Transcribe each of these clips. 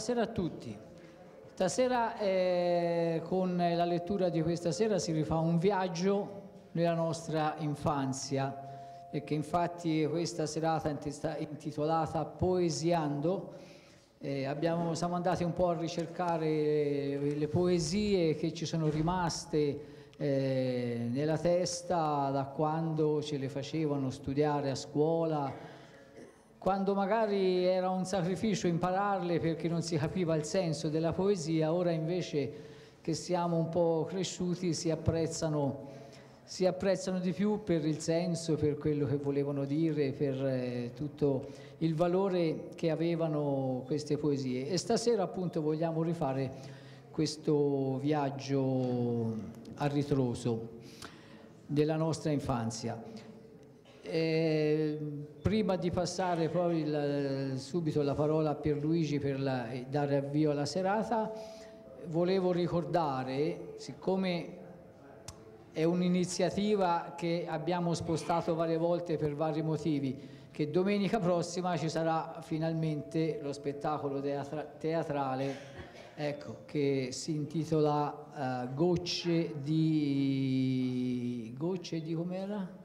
buonasera a tutti. Stasera con la lettura di questa sera si rifà un viaggio nella nostra infanzia, e che infatti questa serata intitolata Poesiando siamo andati un po' a ricercare le poesie che ci sono rimaste nella testa da quando ce le facevano studiare a scuola, quando magari era un sacrificio impararle perché non si capiva il senso della poesia. Ora invece che siamo un po' cresciuti si apprezzano di più per il senso, per quello che volevano dire, per tutto il valore che avevano queste poesie. E stasera appunto vogliamo rifare questo viaggio a ritroso della nostra infanzia. Prima di passare poi subito la parola a Pierluigi per dare avvio alla serata, volevo ricordare, siccome è un'iniziativa che abbiamo spostato varie volte per vari motivi, che domenica prossima ci sarà finalmente lo spettacolo teatrale, ecco, che si intitola Gocce di com'era?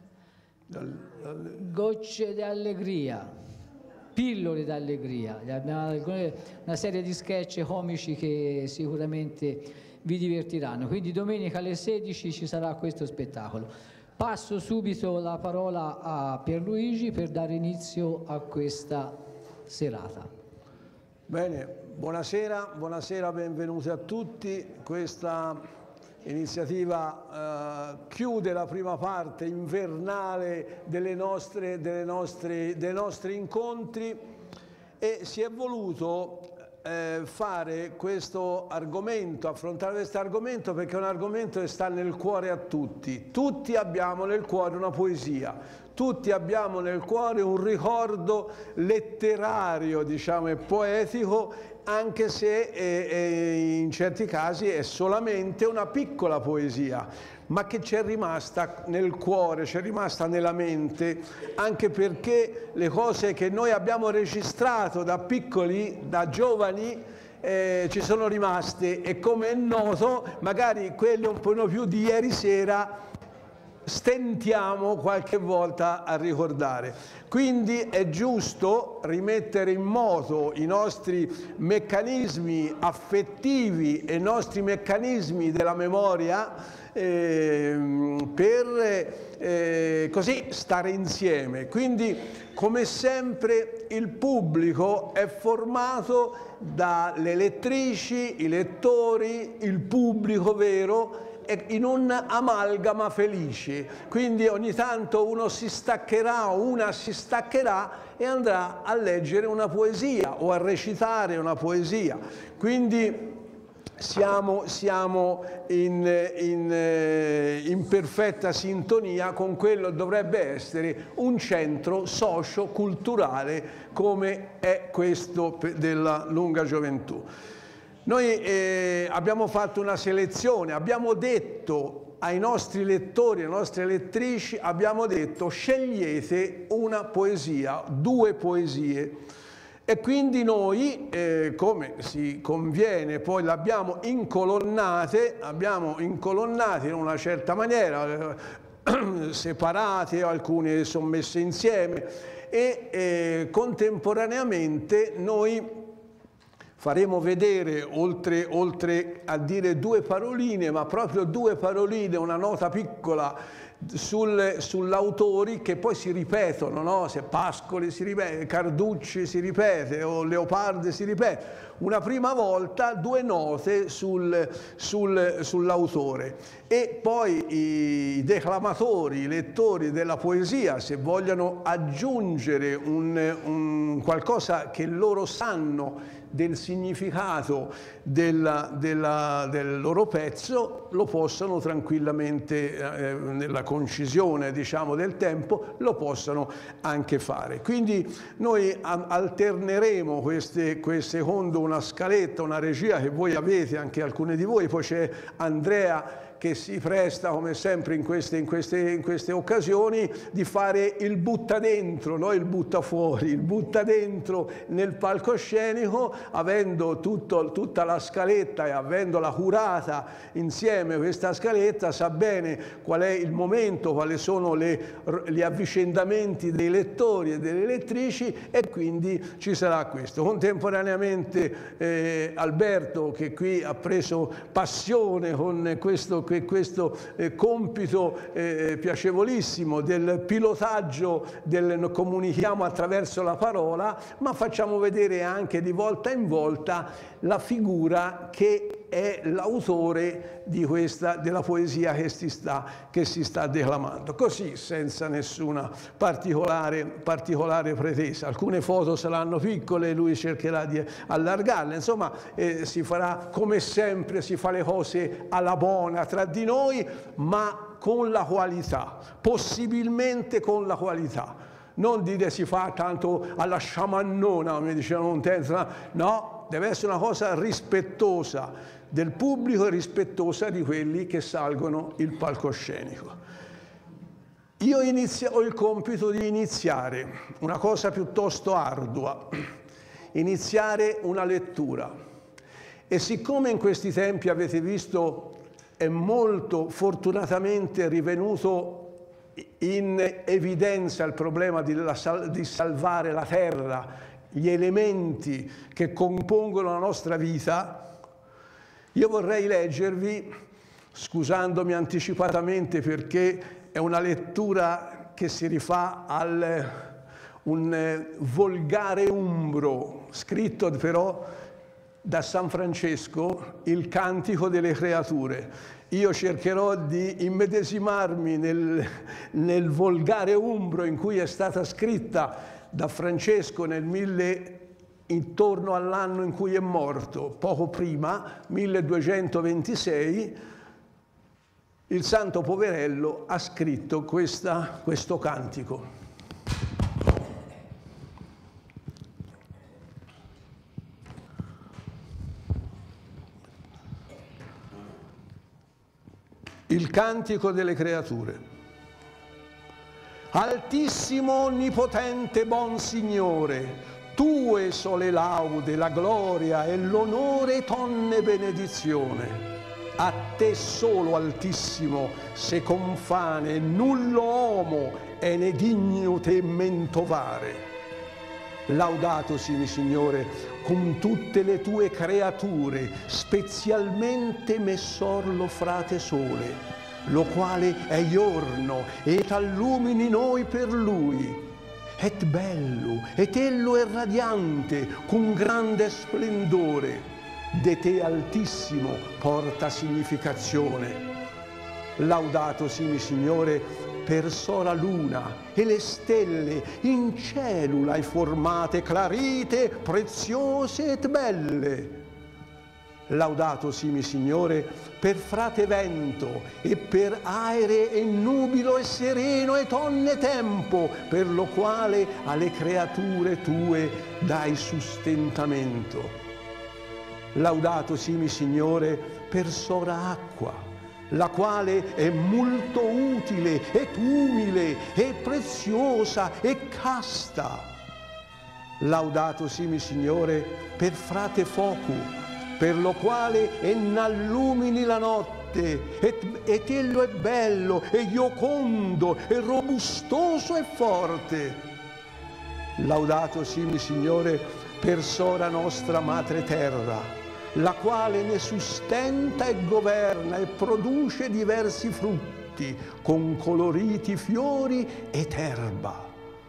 Gocce di allegria, pillole d'allegria, una serie di sketch comici che sicuramente vi divertiranno. Quindi domenica alle 16 ci sarà questo spettacolo. Passo subito la parola a Pierluigi per dare inizio a questa serata. Bene, buonasera, benvenuti a tutti. Questa iniziativa chiude la prima parte invernale dei nostri incontri, e si è voluto fare questo argomento, affrontare questo argomento, perché è un argomento che sta nel cuore a tutti. Tutti abbiamo nel cuore una poesia, tutti abbiamo nel cuore un ricordo letterario, diciamo, e poetico, anche se in certi casi è solamente una piccola poesia, ma che ci è rimasta nel cuore, ci è rimasta nella mente, anche perché le cose che noi abbiamo registrato da piccoli, da giovani, ci sono rimaste, e come è noto, magari quelle un po' più di ieri sera stentiamo qualche volta a ricordare. Quindi è giusto rimettere in moto i nostri meccanismi affettivi e i nostri meccanismi della memoria per così stare insieme. Quindi, come sempre, il pubblico è formato dalle lettrici, i lettori, il pubblico vero, in un amalgama felice. Quindi ogni tanto uno si staccherà o una si staccherà e andrà a leggere una poesia o a recitare una poesia. Quindi siamo in perfetta sintonia con quello che dovrebbe essere un centro socio-culturale come è questo della Lunga Gioventù. Noi abbiamo fatto una selezione, abbiamo detto ai nostri lettori, alle nostre lettrici, abbiamo detto: scegliete una poesia, 2 poesie. E quindi noi, come si conviene, poi le abbiamo incolonnate in una certa maniera, separate, alcune sono messe insieme, e contemporaneamente noi faremo vedere, oltre a dire 2 paroline, ma proprio 2 paroline, una nota piccola sull'autori, che poi si ripetono, no? Se Pascoli si ripete, Carducci si ripete, o Leopardi si ripete. Una prima volta 2 note sull'autore, e poi i declamatori, i lettori della poesia, se vogliono aggiungere un qualcosa che loro sanno del significato del loro pezzo, lo possono tranquillamente, nella concisione, diciamo, del tempo, lo possono anche fare. Quindi noi alterneremo queste secondo una scaletta, una regia che voi avete, anche alcune di voi. Poi c'è Andrea che si presta, come sempre in queste occasioni, di fare il butta dentro, no? Il butta fuori, il butta dentro nel palcoscenico, avendo tutta la scaletta e avendola curata insieme questa scaletta, sa bene qual è il momento, quali sono gli avvicendamenti dei lettori e delle lettrici, e quindi ci sarà questo. Contemporaneamente Alberto, che qui ha preso passione con questo compito piacevolissimo del pilotaggio comunichiamo attraverso la parola, ma facciamo vedere anche di volta in volta la figura che è l'autore della poesia che si sta declamando, così senza nessuna particolare pretesa. Alcune foto saranno piccole, lui cercherà di allargarle, insomma si farà come sempre, si fa le cose alla buona tra di noi, ma con la qualità, possibilmente con la qualità. Non dire si fa tanto alla sciamannona, come dicevano un tempo, no, deve essere una cosa rispettosa del pubblico e rispettosa di quelli che salgono il palcoscenico. Io ho il compito di iniziare una cosa piuttosto ardua, iniziare una lettura. E siccome in questi tempi avete visto è molto fortunatamente rivenuto in evidenza il problema di salvare la terra, gli elementi che compongono la nostra vita, io vorrei leggervi, scusandomi anticipatamente perché è una lettura che si rifà a un volgare umbro, scritto però da San Francesco, il Cantico delle Creature. Io cercherò di immedesimarmi nel volgare umbro in cui è stata scritta da Francesco intorno all'anno in cui è morto, poco prima, 1226, il santo poverello ha scritto questo cantico. Il Cantico delle Creature. Altissimo onnipotente bon Signore, tue so le laude, la gloria e l'onore tonne benedizione. A te solo altissimo se confane, nullo homo e ne digno te mentovare. Laudato simi Signore con tutte le tue creature, specialmente messorlo frate sole, lo quale è giorno et allumini noi per lui. Et bello, et ello è radiante, con grande splendore, de te altissimo porta significazione. Laudato simi Signore per sola luna e le stelle in cielo l'hai formate clarite, preziose et belle. Laudato simi Signore per frate vento e per aere e nubilo e sereno e tonne tempo, per lo quale alle creature tue dai sustentamento. Laudato simi Signore per sora acqua, la quale è molto utile ed umile e preziosa e casta. Laudato simi Signore per frate fuoco, per lo quale ennallumini la notte, et ello è bello e giocondo e robustoso e forte. Laudato simi Signore per sora nostra madre terra, la quale ne sustenta e governa e produce diversi frutti con coloriti fiori ed erba.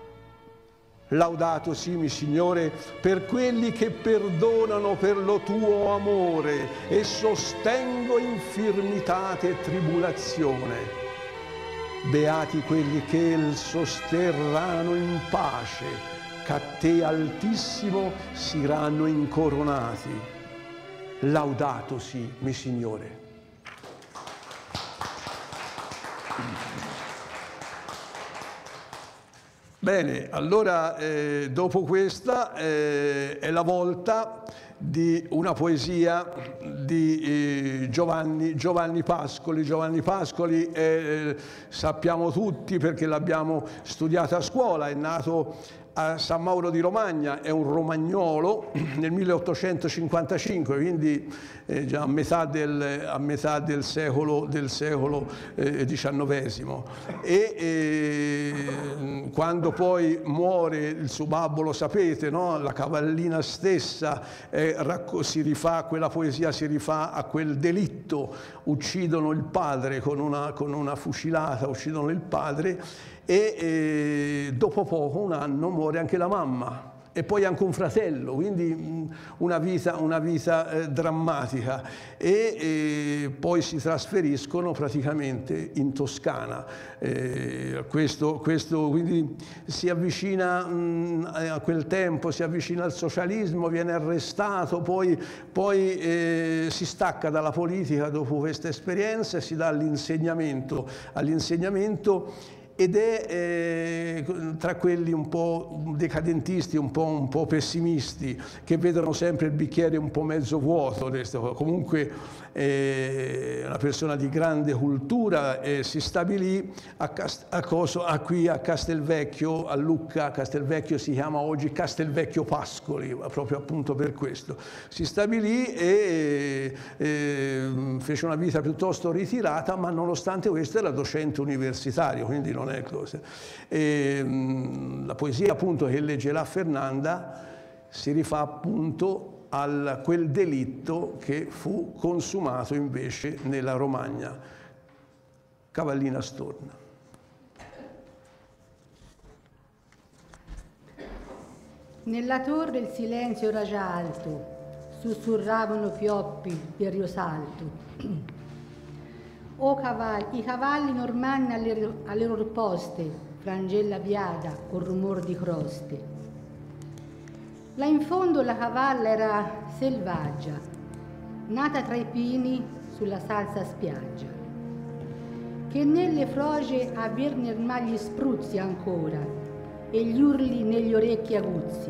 Laudato simi Signore per quelli che perdonano per lo tuo amore e sostengo infirmitate e tribulazione. Beati quelli che il sosterranno in pace, che a te altissimo siranno incoronati. Laudato simi Signore. Bene, allora dopo questa è la volta di una poesia di Giovanni Pascoli. Giovanni Pascoli sappiamo tutti perché l'abbiamo studiato a scuola, è nato a San Mauro di Romagna, è un romagnolo nel 1855, quindi già a metà del secolo XIX. Quando poi muore il suo babbo, lo sapete, no? La cavallina stessa quella poesia si rifà a quel delitto, uccidono il padre con una fucilata, uccidono il padre, e dopo poco, un anno, muore anche la mamma e poi anche un fratello, quindi una vita drammatica, e poi si trasferiscono praticamente in Toscana. Quindi si avvicina a quel tempo, si avvicina al socialismo, viene arrestato, poi si stacca dalla politica dopo questa esperienza e si dà all'insegnamento ed è tra quelli un po' decadentisti, un po' pessimisti, che vedono sempre il bicchiere un po' mezzo vuoto. Comunque una persona di grande cultura, si stabilì qui a Castelvecchio, a Lucca. Castelvecchio si chiama oggi Castelvecchio Pascoli, proprio appunto per questo. Si stabilì e fece una vita piuttosto ritirata, ma nonostante questo era docente universitario, quindi non è cosa. La poesia appunto che leggerà Fernanda si rifà appunto a quel delitto che fu consumato invece nella Romagna. Cavallina Storna. Nella torre il silenzio era già alto, sussurravano pioppi del Riosalto. I cavalli normanni alle loro poste, frangella biada col rumor di croste. Là in fondo la cavalla era selvaggia, nata tra i pini sulla salsa spiaggia, che nelle froge averne ormai gli spruzzi ancora e gli urli negli orecchi aguzzi.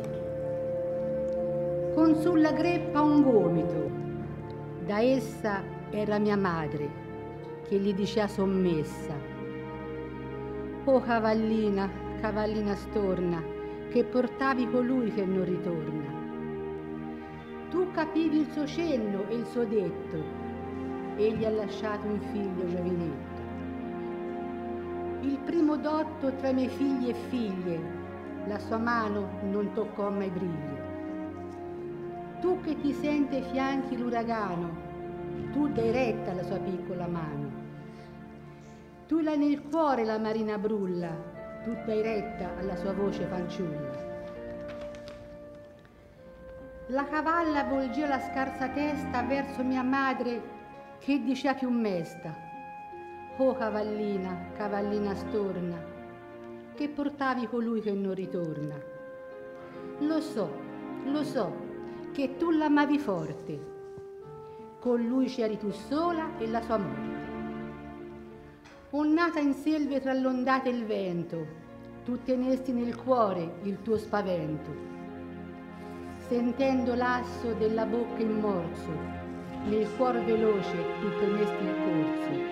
Con sulla greppa un gomito, da essa era mia madre, che gli diceva sommessa: «Oh cavallina, cavallina storna, che portavi colui che non ritorna». Tu capivi il suo cenno e il suo detto, egli ha lasciato un figlio giovinetto. Il primo dotto tra i miei figli e figlie, la sua mano non toccò mai briglie. Tu che ti senti ai fianchi l'uragano, tu dai retta alla sua piccola mano. Tu l'hai nel cuore la marina brulla, tu dai retta alla sua voce fanciulla. La cavalla volgeva la scarsa testa verso mia madre che diceva più mesta: «Oh cavallina, cavallina storna, che portavi colui che non ritorna. Lo so, che tu l'amavi forte, con lui c'eri tu sola e la sua morte. Nata in selve tra l'ondata e il vento, tu tenesti nel cuore il tuo spavento. Sentendo l'asso della bocca in morso, nel cuor veloce tu premesti il corso.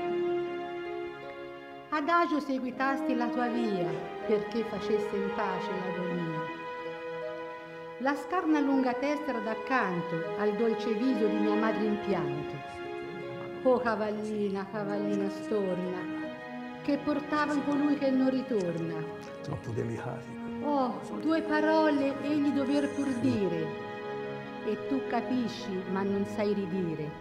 Adagio seguitasti la tua via, perché facesse in pace l'agonia. La scarna lunga testa era d'accanto al dolce viso di mia madre in pianto. Oh cavallina, cavallina storna, che portava in colui che non ritorna. Troppo delicati. Oh, 2 parole egli dover pur dire, e tu capisci ma non sai ridire.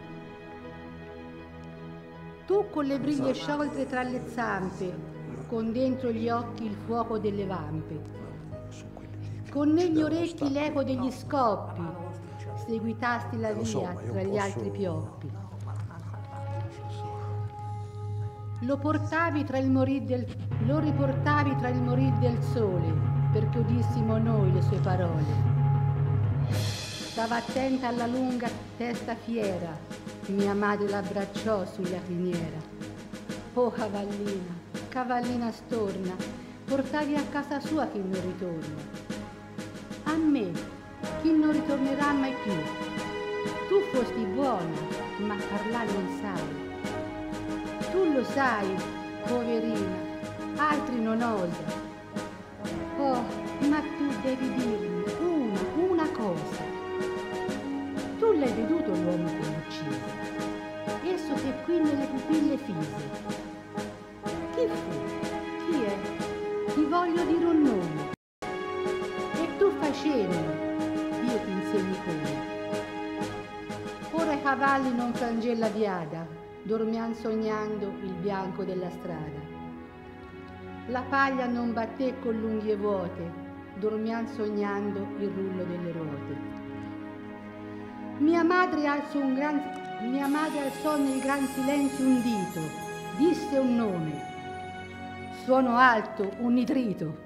Tu con le briglie sciolte tra le zampe, con dentro gli occhi il fuoco delle vampe, con negli orecchi l'eco degli scoppi, seguitasti la via tra gli altri pioppi. Lo riportavi tra il morir del sole, perché udissimo noi le sue parole. Stava attenta alla lunga testa fiera, mia madre l'abbracciò sulla criniera. Oh cavallina, cavallina storna, portavi a casa sua chi non ritorna. A me, chi non ritornerà mai più, Tu fosti buona, ma parlare non sai. Tu lo sai, poverina, altri non osa. Oh, ma tu devi dirmi una cosa. Tu l'hai veduto l'uomo che l'uccise? Esso che qui nelle pupille fise. Chi fu? Chi è? Ti voglio dire un nome. E tu facendo, io ti insegni come. Ora i cavalli non frangella viada, dormian sognando il bianco della strada. La paglia non batté con l'unghie vuote, dormian sognando il rullo delle ruote. Mia madre alzò nel gran silenzio un dito, disse un nome, suono alto, un nitrito.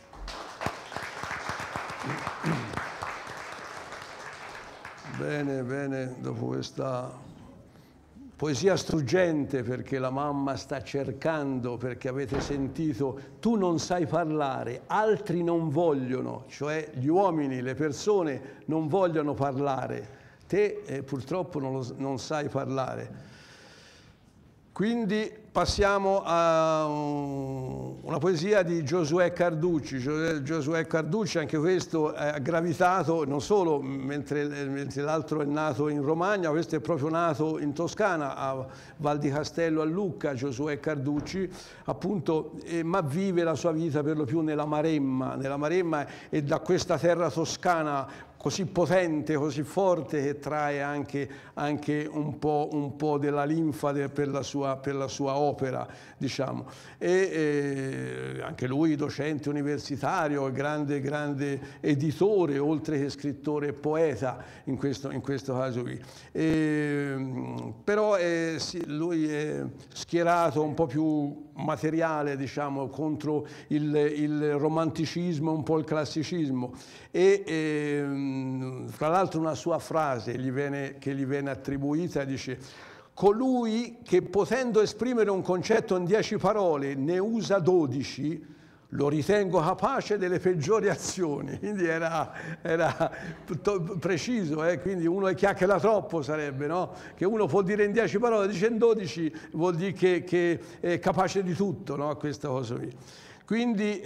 Bene, bene, dopo questa poesia struggente, perché la mamma sta cercando, perché avete sentito, tu non sai parlare, altri non vogliono, cioè gli uomini, le persone non vogliono parlare, te purtroppo non sai parlare. Quindi passiamo a una poesia di Giosuè Carducci. Giosuè Carducci, anche questo ha gravitato, non solo mentre l'altro è nato in Romagna, questo è proprio nato in Toscana, a Val di Castello a Lucca, Giosuè Carducci, appunto, ma vive la sua vita per lo più nella Maremma e da questa terra toscana così potente, così forte, che trae anche un po' della linfa per la sua opera, diciamo. E anche lui docente universitario, grande editore, oltre che scrittore e poeta in questo caso qui. Però sì, lui è schierato un po' più materiale, diciamo, contro il romanticismo, un po' il classicismo. Fra l'altro una sua frase che gli viene attribuita dice: colui che potendo esprimere un concetto in 10 parole ne usa 12, lo ritengo capace delle peggiori azioni. Quindi era preciso, quindi uno che chiacchiera troppo sarebbe, no? Che uno può dire in 10 parole, dice in 12, vuol dire che è capace di tutto, no? Questa cosa qui. Quindi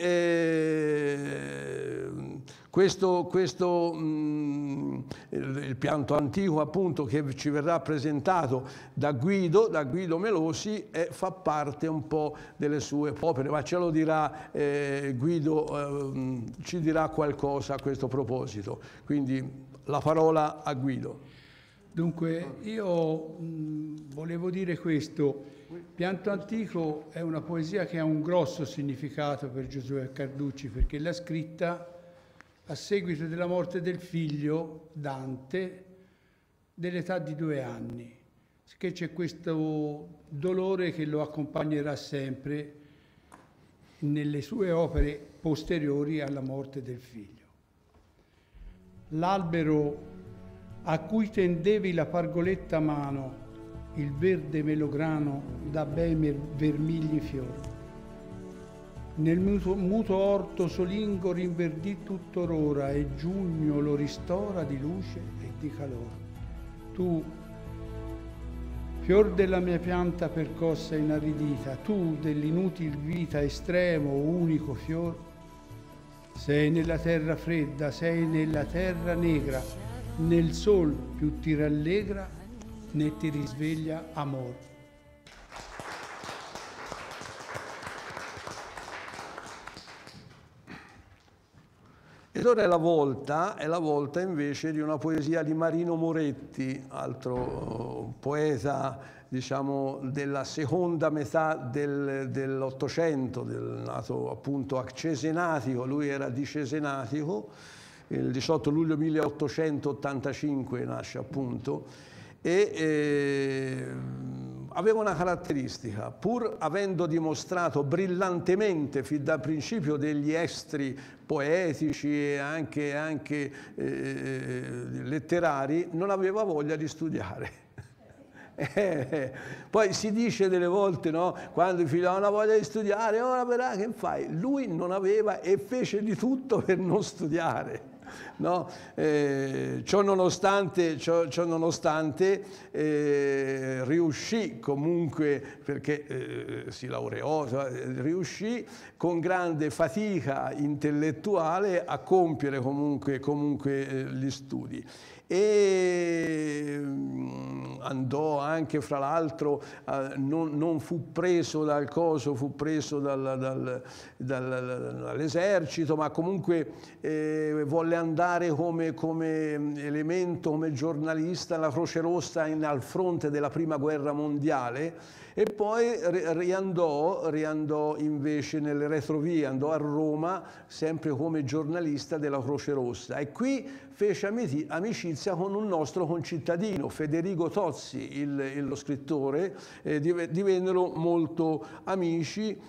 il pianto antico, appunto, che ci verrà presentato da Guido Melosi, fa parte un po' delle sue opere, ma ce lo dirà Guido, ci dirà qualcosa a questo proposito. Quindi la parola a Guido. Dunque, io volevo dire questo. Pianto antico è una poesia che ha un grosso significato per Giosuè Carducci, perché l'ha scritta a seguito della morte del figlio, Dante, dell'età di 2 anni, che c'è questo dolore che lo accompagnerà sempre nelle sue opere posteriori alla morte del figlio. L'albero a cui tendevi la pargoletta a mano, il verde melograno da bei vermigli fiori. Nel muto orto solingo rinverdì tutto l'ora e giugno lo ristora di luce e di calore. Tu, fior della mia pianta percossa e inaridita, tu dell'inutil vita estremo, unico fior, sei nella terra fredda, sei nella terra negra, nel sol più ti rallegra né ti risveglia amor. Ed ora è la volta invece di una poesia di Marino Moretti, altro poeta, diciamo, della seconda metà dell'Ottocento, nato appunto a Cesenatico, lui era di Cesenatico, il 18 luglio 1885 nasce appunto, e aveva una caratteristica: pur avendo dimostrato brillantemente fin dal principio degli estri poetici e anche letterari, non aveva voglia di studiare. Poi si dice delle volte, no, quando i figli hanno voglia di studiare, ora verrà, che fai? Lui non aveva e fece di tutto per non studiare. No? Ciò nonostante riuscì comunque, perché si laureò, riuscì con grande fatica intellettuale a compiere comunque gli studi. E andò anche, fra l'altro, non fu preso dal coso, fu preso dall'esercito, ma comunque volle andare come elemento, come giornalista alla Croce Rossa al fronte della Prima Guerra Mondiale, e poi riandò invece nelle retrovie, andò a Roma sempre come giornalista della Croce Rossa, e qui fece amicizia con un nostro concittadino, Federico Tozzi, lo scrittore, divennero molto amici.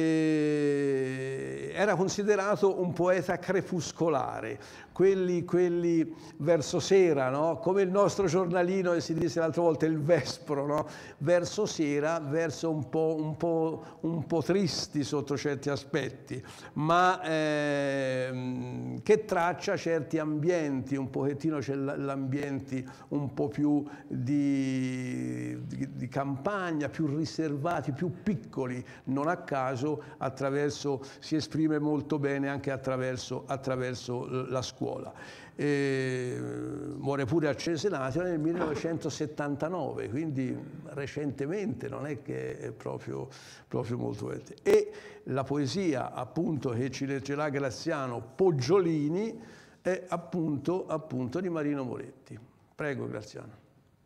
Era considerato un poeta crepuscolare, quelli verso sera, no? Come il nostro giornalino, che si disse l'altra volta, il Vespro, no? Verso sera, verso un po' tristi sotto certi aspetti, ma che traccia certi ambienti, un pochettino c'è l'ambiente un po' più di campagna, più riservati, più piccoli, non a caso si esprime molto bene anche attraverso la scuola. Muore pure a Cesenatico nel 1979, quindi recentemente, non è che è proprio molto recente. E la poesia, appunto, che ci leggerà Graziano, Poggiolini, è appunto di Marino Moretti. Prego, Graziano.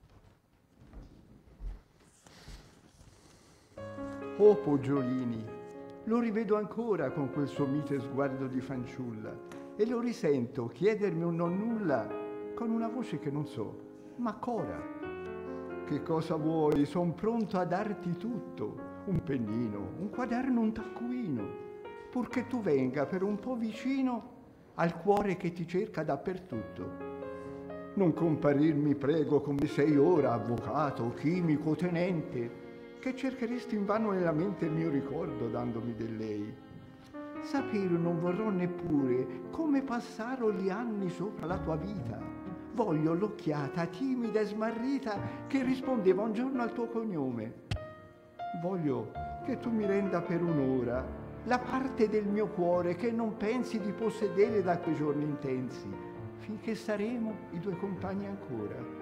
Oh Poggiolini, lo rivedo ancora con quel suo mite sguardo di fanciulla e lo risento chiedermi un nonnulla con una voce che non so, ma cora. Che cosa vuoi? Son pronto a darti tutto, un pennino, un quaderno, un taccuino, purché tu venga per un po' vicino al cuore che ti cerca dappertutto. Non comparirmi, prego, come sei ora, avvocato, chimico, tenente, che cercheresti invano nella mente il mio ricordo dandomi del lei. Sapere non vorrò neppure come passarono gli anni sopra la tua vita. Voglio l'occhiata timida e smarrita che rispondeva un giorno al tuo cognome. Voglio che tu mi renda per un'ora la parte del mio cuore che non pensi di possedere da quei giorni intensi, finché saremo i due compagni ancora.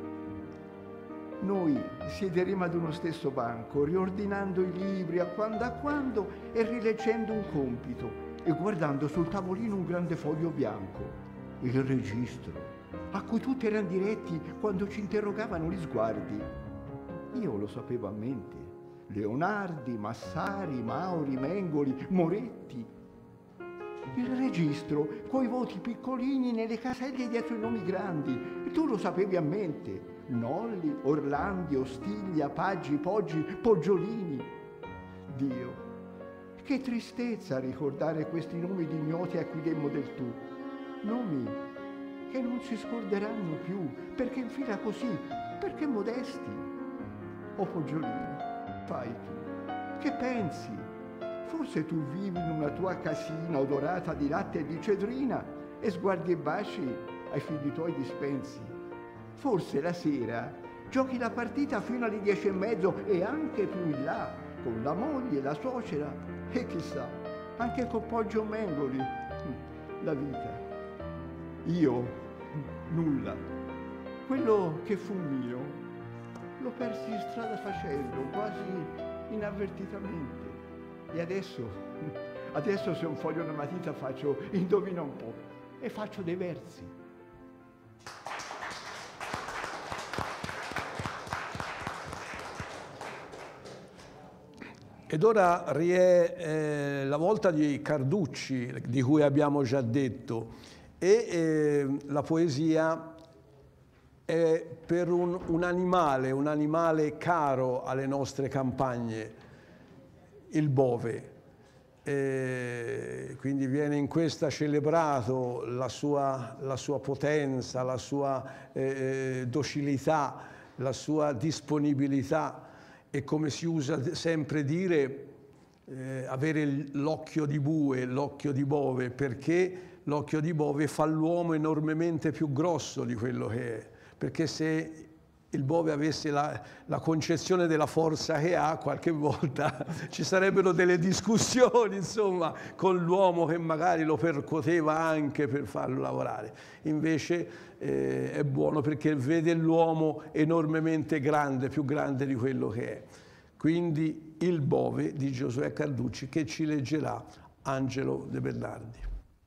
Noi siederemo ad uno stesso banco, riordinando i libri a quando e rileggendo un compito e guardando sul tavolino un grande foglio bianco, il registro, a cui tutti erano diretti quando ci interrogavano gli sguardi. Io lo sapevo a mente, Leonardi, Massari, Mauri, Mengoli, Moretti. Il registro, coi voti piccolini nelle caselle dietro i nomi grandi, tu lo sapevi a mente. Nolli, Orlandi, Ostiglia, Paggi, Poggi, Poggiolini. Dio, che tristezza ricordare questi nomi di ignoti a cui demmo del tu. Nomi che non si scorderanno più, perché in fila così, perché modesti. O Poggiolini, fai tu, che pensi? Forse tu vivi in una tua casina odorata di latte e di cedrina e sguardi e baci ai figli tuoi dispensi. Forse la sera giochi la partita fino alle 10:30 e anche più in là, con la moglie, la suocera e chissà, anche con Poggio Mengoli. La vita. Io, nulla. Quello che fu mio, lo persi strada facendo, quasi inavvertitamente. E adesso se un foglio e una matita faccio, indovina un po', e faccio dei versi. Ed ora riè la volta di Carducci, di cui abbiamo già detto, e la poesia è per un animale caro alle nostre campagne, il bove. Quindi viene in questa celebrato la sua potenza, la sua docilità, la sua disponibilità, e come si usa sempre dire, avere l'occhio di bue, l'occhio di bove, perché l'occhio di bove fa l'uomo enormemente più grosso di quello che è, perché se il bove avesse la concezione della forza che ha, qualche volta ci sarebbero delle discussioni, insomma, con l'uomo che magari lo percuoteva anche per farlo lavorare. Invece è buono perché vede l'uomo enormemente grande, più grande di quello che è. Quindi il bove di Giosuè Carducci, che ci leggerà Angelo De Bernardi.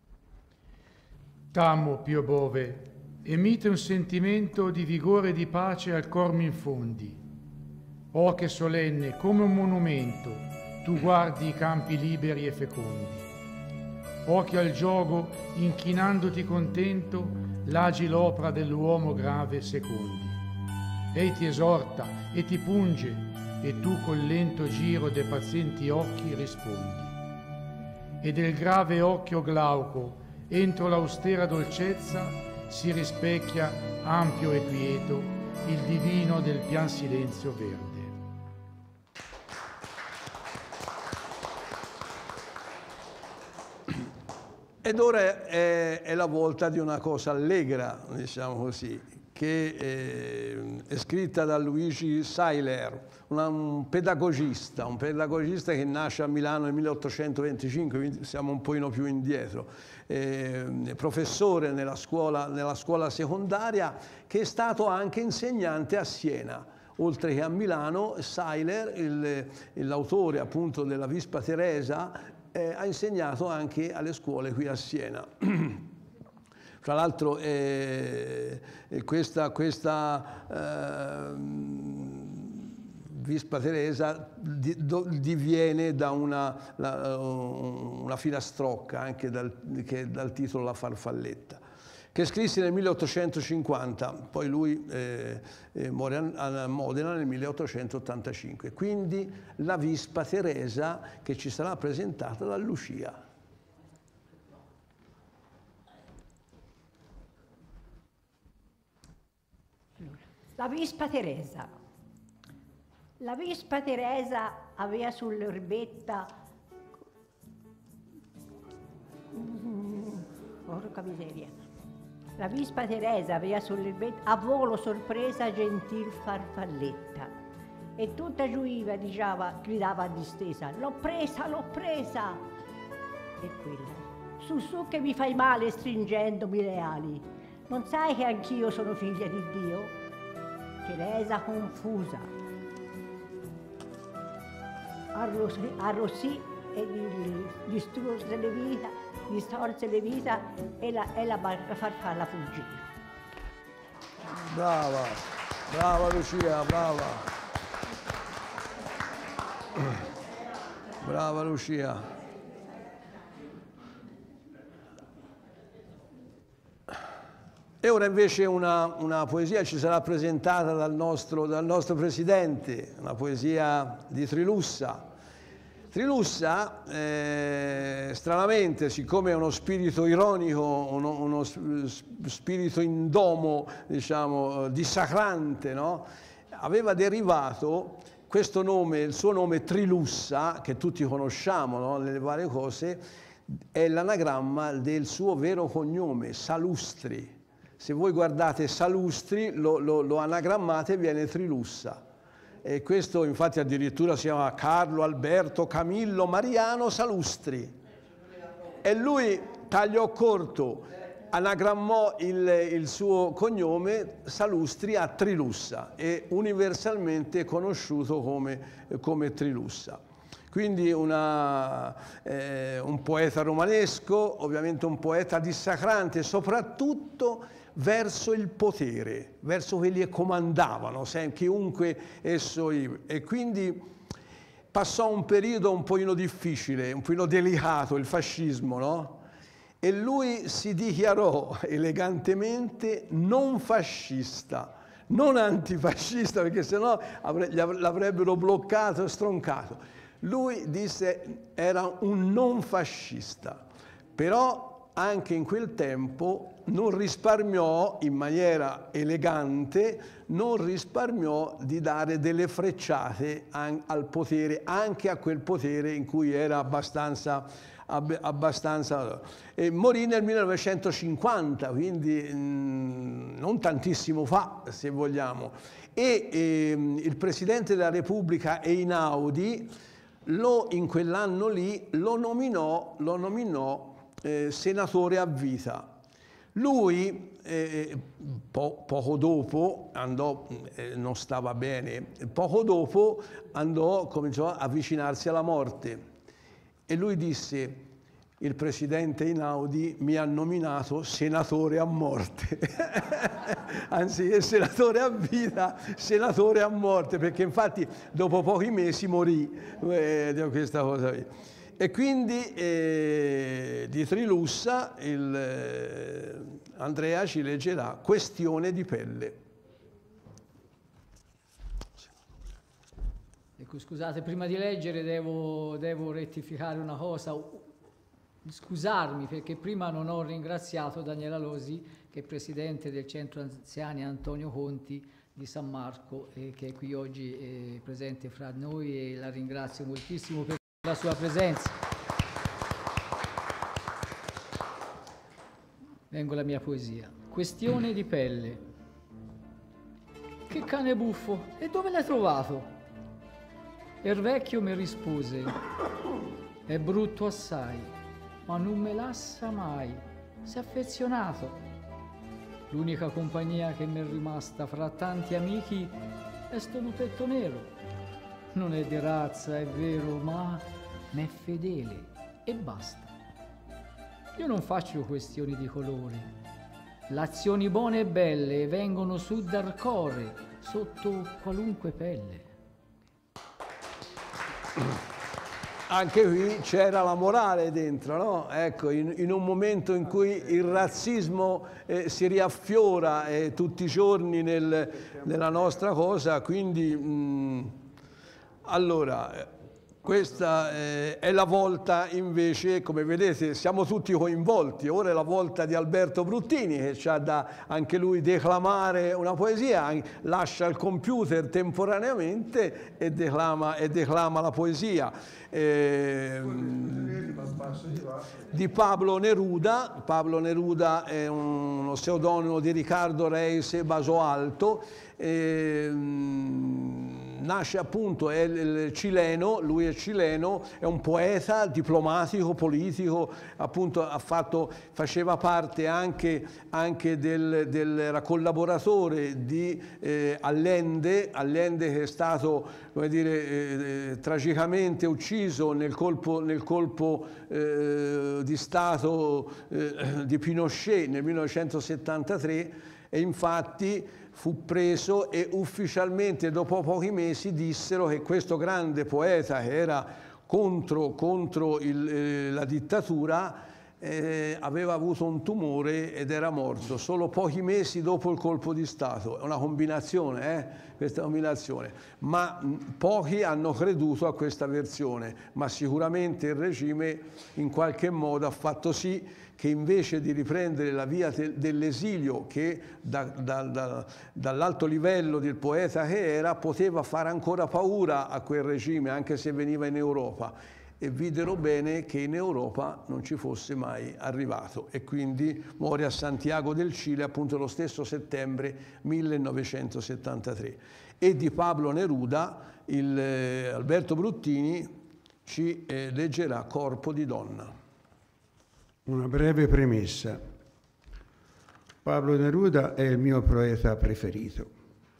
T'amo, Pio Bove, e mite un sentimento di vigore e di pace al cor mi infondi. Oh, che solenne, come un monumento, tu guardi i campi liberi e fecondi. Oh, che al giogo, inchinandoti contento, l'agi l'opera dell'uomo grave secondi. Ei ti esorta e ti punge, e tu col lento giro de pazienti occhi rispondi. E del grave occhio glauco, entro l'austera dolcezza, si rispecchia, ampio e quieto, il divino del pian silenzio verde. Ed ora è la volta di una cosa allegra, diciamo così, che è scritta da Luigi Seiler, un pedagogista che nasce a Milano nel 1825, quindi siamo un pochino più indietro, professore nella scuola secondaria, che è stato anche insegnante a Siena. Oltre che a Milano, Seiler, l'autore appunto della Vispa Teresa, ha insegnato anche alle scuole qui a Siena. Tra l'altro questa Vispa Teresa diviene da una filastrocca, anche dal titolo La Farfalletta, che scrisse nel 1850, poi lui muore a Modena nel 1885. Quindi la Vispa Teresa che ci sarà presentata da Lucia. La Vispa Teresa. La Vispa Teresa aveva sull'erbetta, porca miseria, la Vispa Teresa aveva sull'erbetta a volo sorpresa gentil farfalletta, e tutta giuiva gridava a distesa: l'ho presa, l'ho presa! E quella: su che mi fai male stringendomi le ali, non sai che anch'io sono figlia di Dio? Teresa confusa arrossì e gli storse le vita e la farfalla fuggì. Brava, brava Lucia, brava. Brava Lucia. E ora invece una poesia ci sarà presentata dal nostro presidente, una poesia di Trilussa. Trilussa, stranamente, siccome è uno spirito ironico, uno spirito indomo, diciamo, dissacrante, no? Aveva derivato questo nome, il suo nome Trilussa, che tutti conosciamo, no? Nelle varie cose, è l'anagramma del suo vero cognome, Salustri. Se voi guardate Salustri, lo anagrammate, viene Trilussa. E questo infatti addirittura si chiama Carlo Alberto Camillo Mariano Salustri. E lui, taglio corto, anagrammò il suo cognome Salustri a Trilussa, e universalmente conosciuto come Trilussa. Quindi un poeta romanesco, ovviamente un poeta dissacrante, soprattutto verso il potere, verso quelli che comandavano, chiunque esso io. E quindi passò un periodo un pochino difficile, un pochino delicato, il fascismo, no? E lui si dichiarò elegantemente non fascista, non antifascista, perché sennò l'avrebbero bloccato e stroncato. Lui disse era un non fascista, però anche in quel tempo non risparmiò, in maniera elegante, non risparmiò di dare delle frecciate al potere, anche a quel potere in cui era abbastanza abbastanza. E morì nel 1950, quindi non tantissimo fa, se vogliamo. E il Presidente della Repubblica Einaudi in quell'anno lì lo nominò senatore a vita. Lui poco dopo andò, non stava bene, poco dopo cominciò a avvicinarsi alla morte e lui disse: il presidente Einaudi mi ha nominato senatore a morte, anzi è senatore a vita, senatore a morte, perché infatti dopo pochi mesi morì di questa cosa lì. E quindi di Trilussa Andrea ci leggerà Questione di pelle. Ecco, scusate, prima di leggere devo rettificare una cosa, scusarmi perché prima non ho ringraziato Daniela Losi, che è presidente del Centro Anziani Antonio Conti di San Marco, che è qui oggi è presente fra noi, e la ringrazio moltissimo per la sua presenza. Vengo alla mia poesia. Questione di pelle. Che cane buffo, e dove l'hai trovato? E il vecchio mi rispose: è brutto assai, ma non me lassa mai, s'è affezionato. L'unica compagnia che mi è rimasta fra tanti amici è sto lupetto nero. Non è di razza, è vero, ma m'è fedele e basta. Io non faccio questioni di colore. L'azioni buone e belle vengono su dal core, sotto qualunque pelle. Anche qui c'era la morale dentro, no? Ecco, in un momento in cui il razzismo si riaffiora tutti i giorni nella nostra cosa, quindi allora questa è la volta invece, come vedete siamo tutti coinvolti. Ora è la volta di Alberto Bruttini, che ci ha da anche lui declamare una poesia, lascia il computer temporaneamente e declama la poesia di Pablo Neruda. Pablo Neruda è uno pseudonimo di Riccardo Reis Basoalto. Nasce appunto, è il cileno, lui è cileno, è un poeta, diplomatico, politico, appunto faceva parte anche era collaboratore di Allende che è stato, come dire, tragicamente ucciso nel colpo di Stato di Pinochet nel 1973, e infatti fu preso e ufficialmente dopo pochi mesi dissero che questo grande poeta, che era contro la dittatura, aveva avuto un tumore ed era morto solo pochi mesi dopo il colpo di Stato. È una combinazione, questa combinazione, ma pochi hanno creduto a questa versione, ma sicuramente il regime in qualche modo ha fatto sì che invece di riprendere la via dell'esilio, che dall'alto livello del poeta che era, poteva fare ancora paura a quel regime, anche se veniva in Europa, e videro bene che in Europa non ci fosse mai arrivato, e quindi muore a Santiago del Cile appunto lo stesso settembre 1973. E di Pablo Neruda Alberto Bruttini ci leggerà Corpo di donna. Una breve premessa. Pablo Neruda è il mio poeta preferito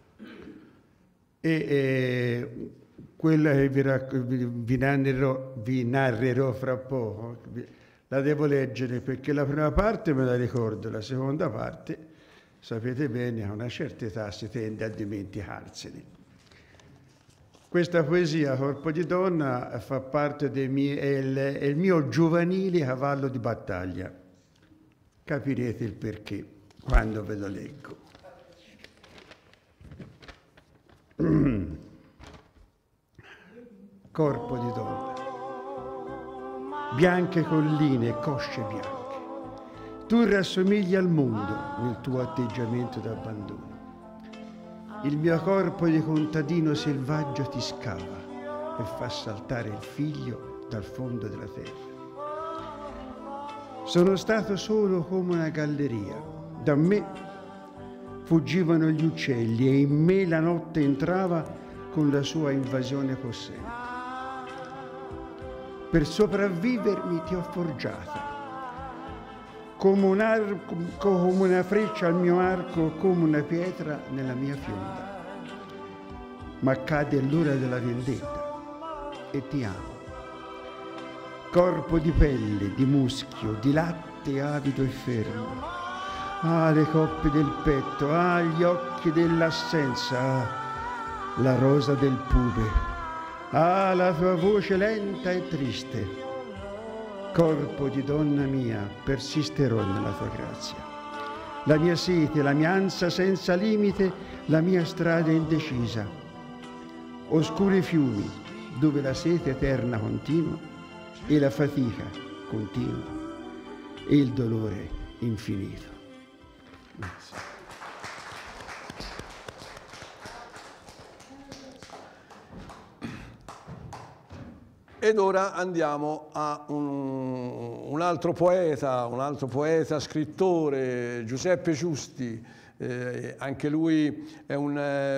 e quella che vi narrerò fra poco la devo leggere, perché la prima parte me la ricordo, la seconda parte, sapete bene, a una certa età si tende a dimenticarsene. Questa poesia, Corpo di donna, fa parte è il mio giovanile cavallo di battaglia. Capirete il perché quando ve lo leggo. Corpo di donna. Bianche colline e cosce bianche. Tu rassomigli al mondo nel tuo atteggiamento d'abbandono. Il mio corpo di contadino selvaggio ti scava e fa saltare il figlio dal fondo della terra. Sono stato solo come una galleria. Da me fuggivano gli uccelli e in me la notte entrava con la sua invasione possente. Per sopravvivermi ti ho forgiata, come un arco, come una freccia al mio arco, come una pietra nella mia fionda. Ma cade l'ora della vendetta e ti amo. Corpo di pelle, di muschio, di latte avido e fermo. Ah, le coppe del petto, ah, gli occhi dell'assenza, ah, la rosa del pube, ah, la tua voce lenta e triste. Corpo di donna mia, persisterò nella tua grazia. La mia sete, la mia ansia senza limite, la mia strada indecisa. Oscuri fiumi, dove la sete eterna continua, e la fatica continua e il dolore infinito. Grazie. Ed ora andiamo a un altro poeta, scrittore, Giuseppe Giusti. Anche lui è un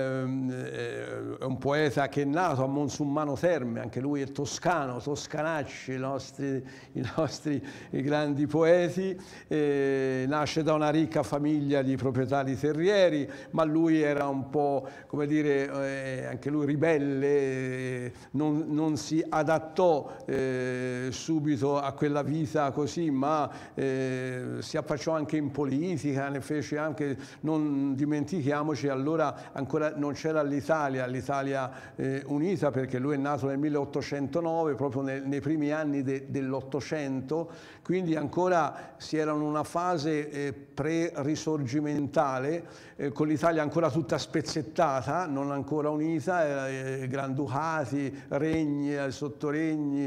poeta che è nato a Monsummano Terme, anche lui è toscano, toscanacci, i nostri grandi poeti. Nasce da una ricca famiglia di proprietari terrieri, ma lui era un po', come dire, anche lui ribelle, non si adattò subito a quella vita così, ma si affacciò anche in politica, ne fece anche. Non dimentichiamoci, allora ancora non c'era l'Italia unita, perché lui è nato nel 1809, proprio nei primi anni dell'Ottocento, quindi ancora si era in una fase pre-risorgimentale, con l'Italia ancora tutta spezzettata, non ancora unita, granducati, regni, sottoregni,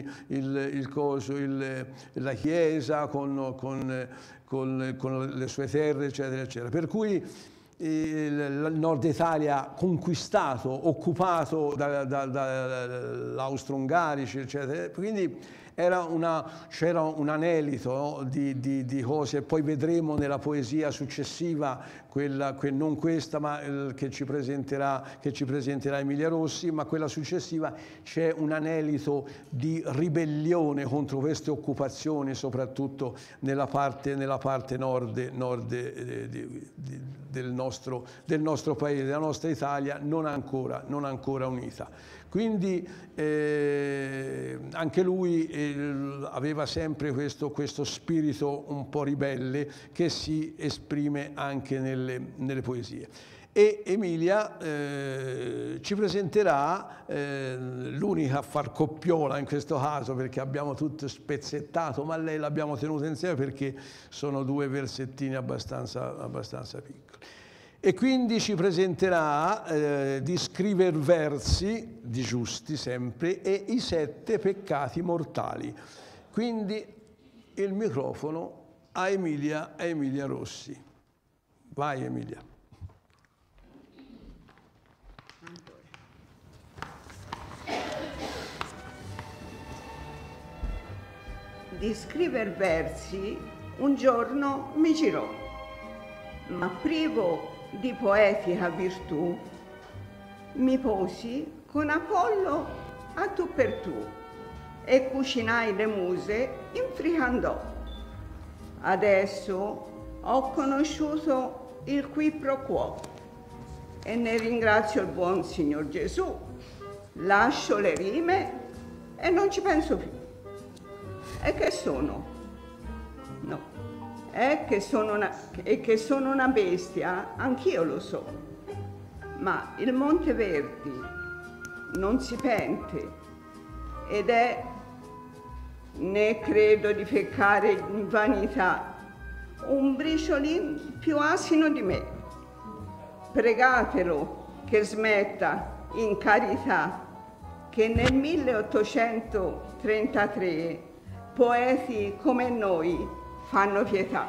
la Chiesa con le sue terre, eccetera, eccetera. Per cui il Nord Italia conquistato, occupato dall'Austro-Ungarici, eccetera. Quindi c'era un anelito, no, di cose, e poi vedremo nella poesia successiva, non questa, ma che ci presenterà Emilia Rossi, ma quella successiva, c'è un anelito di ribellione contro queste occupazioni, soprattutto nella parte nord del nostro paese, della nostra Italia non ancora unita. Quindi anche lui aveva sempre questo spirito un po' ribelle che si esprime anche nelle poesie. E Emilia ci presenterà l'unica a far coppiola in questo caso, perché abbiamo tutto spezzettato, ma lei l'abbiamo tenuto insieme perché sono due versettini abbastanza piccoli. E quindi ci presenterà di scriver versi di Giusti sempre e i 7 peccati mortali. Quindi il microfono a Emilia Rossi. Vai Emilia. Di scriver versi un giorno mi girò, ma privo di poetica virtù, mi posi con Apollo a tu per tu e cucinai le muse in fricandò. Adesso ho conosciuto il qui pro quo e ne ringrazio il buon Signor Gesù. Lascio le rime e non ci penso più. E che sono? No. È che sono una bestia, anch'io lo so, ma il Monteverdi non si pente ed è, né credo di peccare in vanità, un briciolin più asino di me. Pregatelo che smetta in carità, che nel 1833 poeti come noi fanno pietà.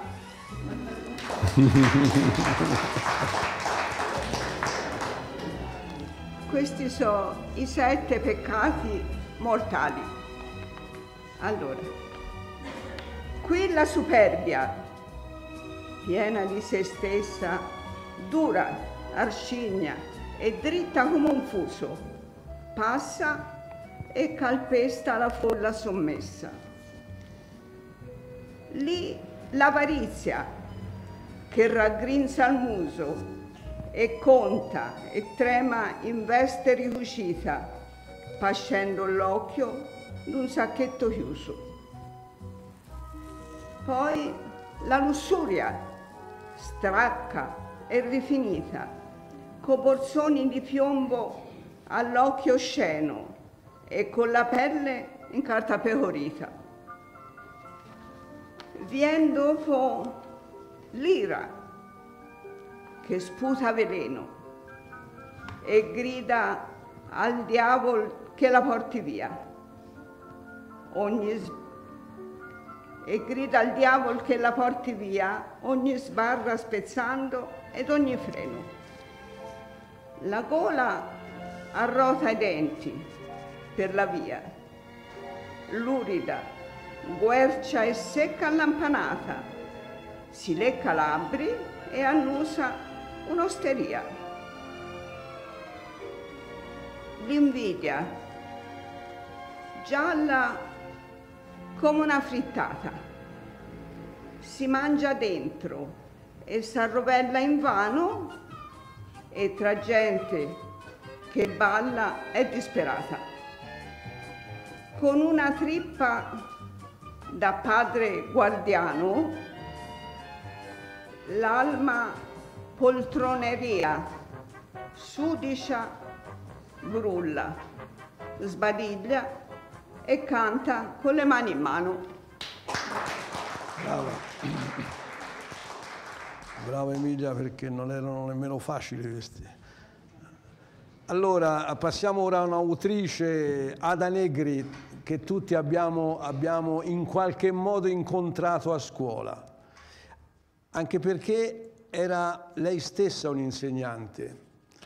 Questi sono i 7 peccati mortali. Allora, Qui la superbia, piena di se stessa, dura, arcigna e dritta come un fuso, passa e calpesta la folla sommessa. Lì l'avarizia che raggrinza il muso e conta e trema in veste ricucita, pascendo l'occhio d'un sacchetto chiuso. Poi la lussuria, stracca e rifinita, co' borsoni di piombo all'occhio sceno e con la pelle incartapecorita. Vien dopo l'ira che sputa veleno e grida al diavolo che la porti via. Grida al diavolo che la porti via ogni sbarra spezzando ed ogni freno. La gola arrota i denti per la via, lurida, guercia e secca allampanata, si lecca labbri e annusa un'osteria. L'invidia, gialla come una frittata, si mangia dentro e s'arrovella invano e tra gente che balla è disperata. Con una trippa da padre guardiano, l'alma poltroneria, sudicia, brulla, sbadiglia e canta con le mani in mano. Brava. Brava Emilia, perché non erano nemmeno facili questi. Allora, passiamo ora a un'autrice, Ada Negri, che tutti abbiamo in qualche modo incontrato a scuola, anche perché era lei stessa un'insegnante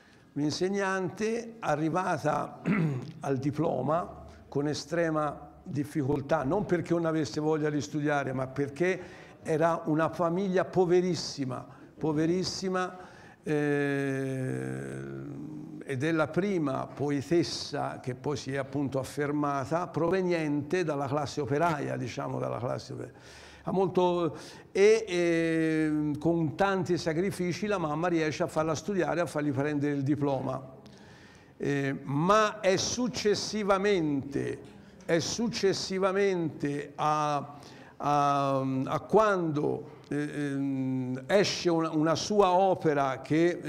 arrivata al diploma con estrema difficoltà, non perché non avesse voglia di studiare, ma perché era una famiglia poverissima, ed è la prima poetessa che poi si è appunto affermata, proveniente dalla classe operaia, diciamo dalla classe operaia. Con tanti sacrifici la mamma riesce a farla studiare, a fargli prendere il diploma. Ma è successivamente a quando esce una sua opera che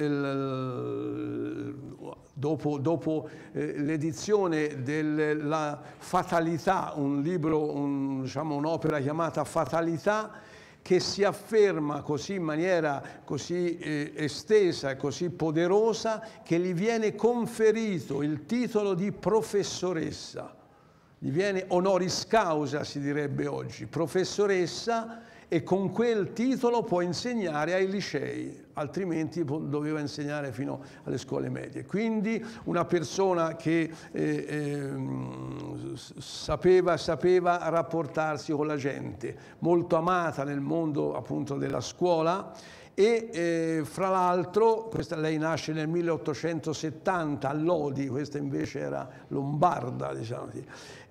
dopo l'edizione della Fatalità, un libro, diciamo un'opera chiamata Fatalità, che si afferma così in maniera così estesa e così poderosa che gli viene conferito il titolo di professoressa. Gli viene honoris causa, si direbbe oggi, professoressa, e con quel titolo può insegnare ai licei, altrimenti doveva insegnare fino alle scuole medie. Quindi una persona che sapeva rapportarsi con la gente, molto amata nel mondo appunto della scuola, e fra l'altro, lei nasce nel 1870 a Lodi, questa invece era lombarda, diciamo così.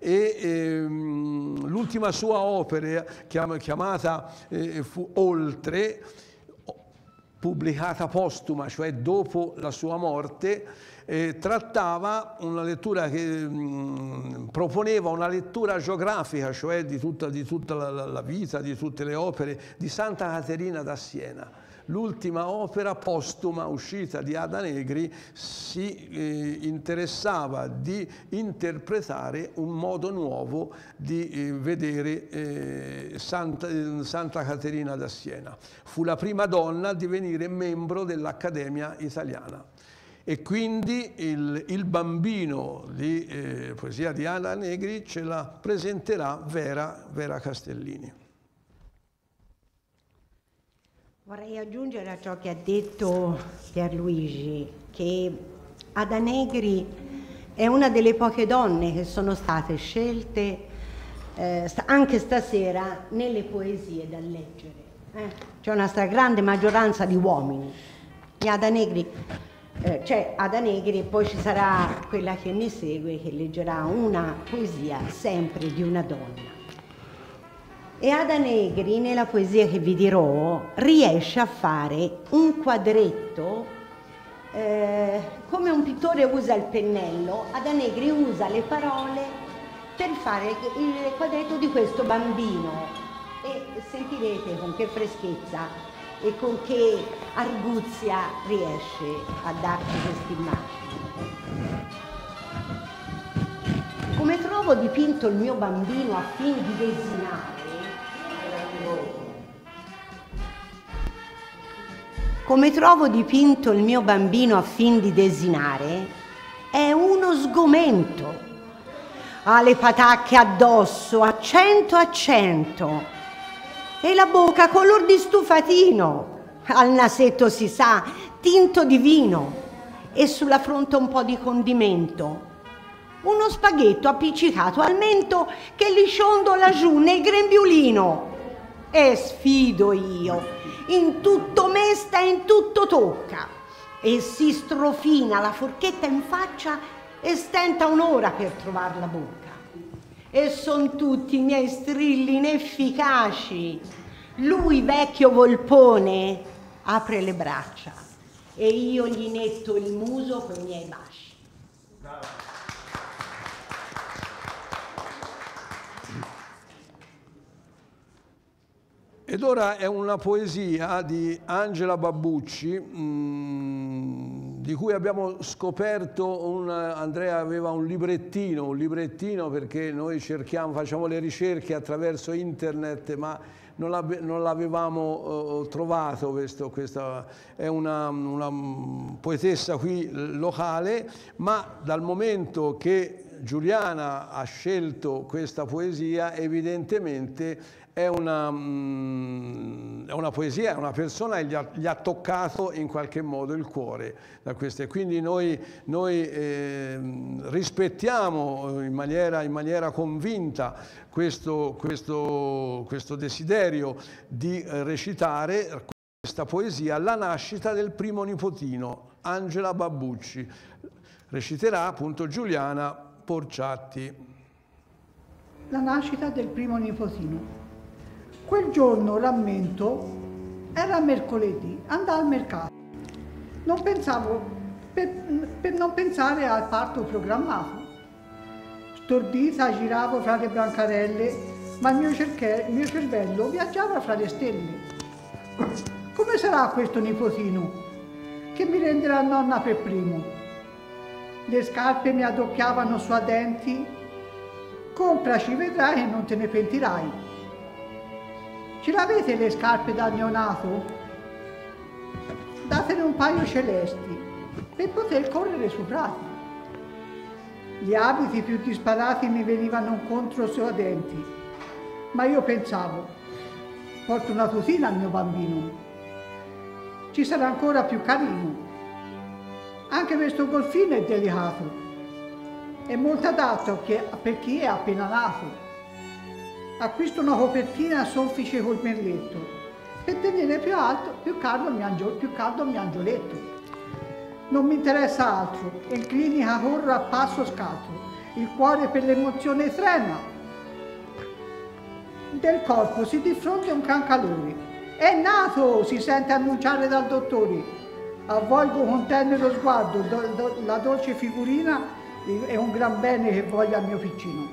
L'ultima sua opera, chiamata fu Oltre, pubblicata postuma, cioè dopo la sua morte, trattava una lettura che proponeva una lettura geografica, cioè di tutta la vita, di tutte le opere di Santa Caterina da Siena. L'ultima opera postuma uscita di Ada Negri si interessava di interpretare un modo nuovo di vedere Santa Caterina da Siena. Fu la prima donna a divenire membro dell'Accademia Italiana. E quindi il bambino di poesia di Ada Negri ce la presenterà Vera Castellini. Vorrei aggiungere a ciò che ha detto Pierluigi che Ada Negri è una delle poche donne che sono state scelte anche stasera nelle poesie da leggere. C'è una stragrande maggioranza di uomini. Gli Ada Negri, c'è Ada Negri e poi ci sarà quella che mi segue che leggerà una poesia sempre di una donna. E Ada Negri, nella poesia che vi dirò, riesce a fare un quadretto come un pittore usa il pennello. Ada Negri usa le parole per fare il quadretto di questo bambino e sentirete con che freschezza e con che arguzia riesce a darci questa immagine. Come trovo dipinto il mio bambino a fin di desinare, come trovo dipinto il mio bambino a fin di desinare, è uno sgomento. Ha le patacche addosso, a 100 e la bocca color di stufatino, al nasetto si sa, tinto di vino e sulla fronte un po' di condimento. Uno spaghetto appiccicato al mento che gli ciondola giù nel grembiulino. E sfido io, in tutto mesta e in tutto tocca, e si strofina la forchetta in faccia e stenta un'ora per trovar la bocca. E son tutti i miei strilli inefficaci. Lui, vecchio volpone, apre le braccia e io gli netto il muso con i miei baci. Ed ora è una poesia di Angela Babbucci, di cui abbiamo scoperto, Andrea aveva un librettino perché noi facciamo le ricerche attraverso internet, ma non l'avevamo trovato. Questa è una poetessa qui locale, ma dal momento che Giuliana ha scelto questa poesia, evidentemente è una poesia, è una persona che gli ha toccato in qualche modo il cuore da queste. Quindi noi rispettiamo in maniera convinta questo desiderio di recitare questa poesia, La nascita del primo nipotino, Angela Babbucci. Reciterà appunto Giuliana Porciatti. La nascita del primo nipotino. Quel giorno, rammento, era mercoledì, andai al mercato. Non pensavo, per non pensare al parto programmato. Stordita giravo fra le brancarelle, ma il mio cervello viaggiava fra le stelle. Come sarà questo nipotino che mi renderà nonna per primo? Le scarpe mi addocchiavano suadenti. Compraci, vedrai e non te ne pentirai. Ce l'avete le scarpe da neonato? Datene un paio celesti per poter correre su prati. Gli abiti più disparati mi venivano incontro suadenti, ma io pensavo, porto una tutina al mio bambino, ci sarà ancora più carino. Anche questo golfino è delicato, è molto adatto per chi è appena nato. Acquisto una copertina soffice col merletto per tenere più caldo il mio angioletto. Non mi interessa altro, in clinica corro a passo scalzo, il cuore per l'emozione trema. Del corpo si diffonde un gran calore. È nato, si sente annunciare dal dottore. Avvolgo con tenero sguardo la dolce figurina e un gran bene che voglio al mio piccino.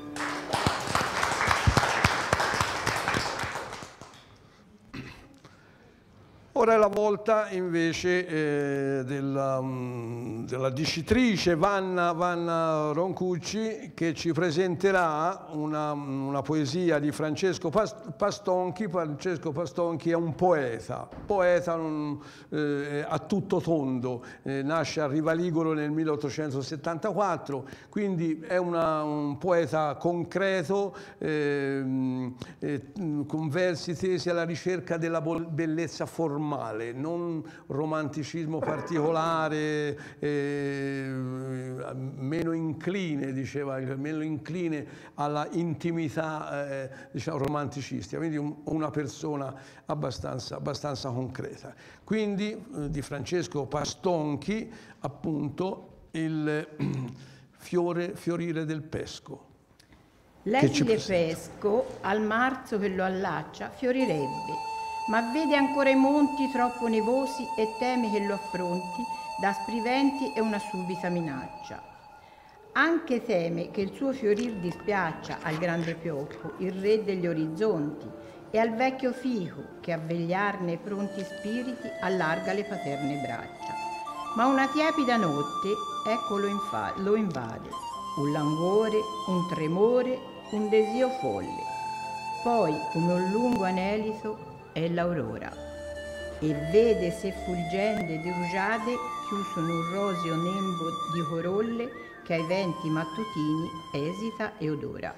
Ora è la volta invece della dicitrice Vanna Roncucci, che ci presenterà una poesia di Francesco Pastonchi. Francesco Pastonchi è un poeta a tutto tondo, nasce a Rivaligolo nel 1874, quindi è un poeta concreto, con versi tesi alla ricerca della bellezza formale. normale, non romanticismo particolare, meno incline, diceva, meno incline alla intimità, diciamo, romanticistica, quindi una persona abbastanza concreta. Quindi di Francesco Pastonchi, appunto, il fiorire del pesco. L'esile pesco, al marzo che lo allaccia, fiorirebbe, ma vede ancora i monti troppo nevosi e teme che lo affronti d'aspri venti e una subita minaccia. Anche teme che il suo fiorir dispiaccia al grande Pioppo, il re degli orizzonti, e al vecchio fico che a vegliarne i pronti spiriti allarga le paterne braccia. Ma una tiepida notte, ecco lo invade, un languore, un tremore, un desio folle. Poi, come un lungo anelito, è l'aurora, e vede se fulgende di rugiade chiuso in un roseo nembo di corolle che ai venti mattutini esita e odora.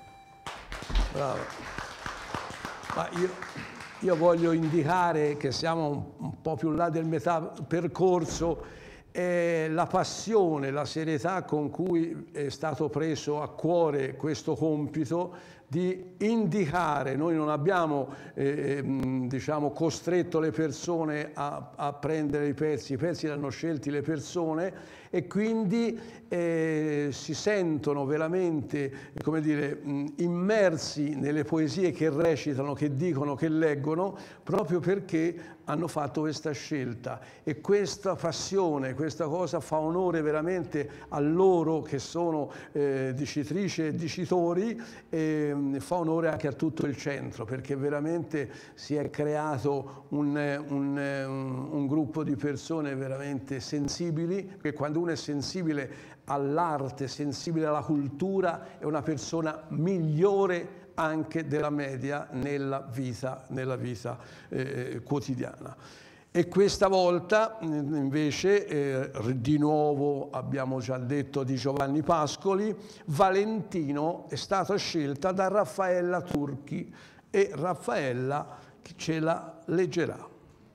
Bravo. Ma io voglio indicare che siamo un po' più là del metà percorso, la passione, la serietà con cui è stato preso a cuore questo compito di indicare. Noi non abbiamo diciamo, costretto le persone a prendere i pezzi li hanno scelti le persone, e quindi si sentono veramente, come dire, immersi nelle poesie che recitano, che dicono, che leggono, proprio perché hanno fatto questa scelta, e questa passione, questa cosa fa onore veramente a loro che sono dicitrici e dicitori, e fa onore anche a tutto il centro, perché veramente si è creato un gruppo di persone veramente sensibili, che quando uno è sensibile all'arte, sensibile alla cultura, è una persona migliore anche della media nella vita quotidiana. E questa volta invece, di nuovo abbiamo già detto di Giovanni Pascoli, Valentino è stata scelta da Raffaella Turchi, e Raffaella ce la leggerà.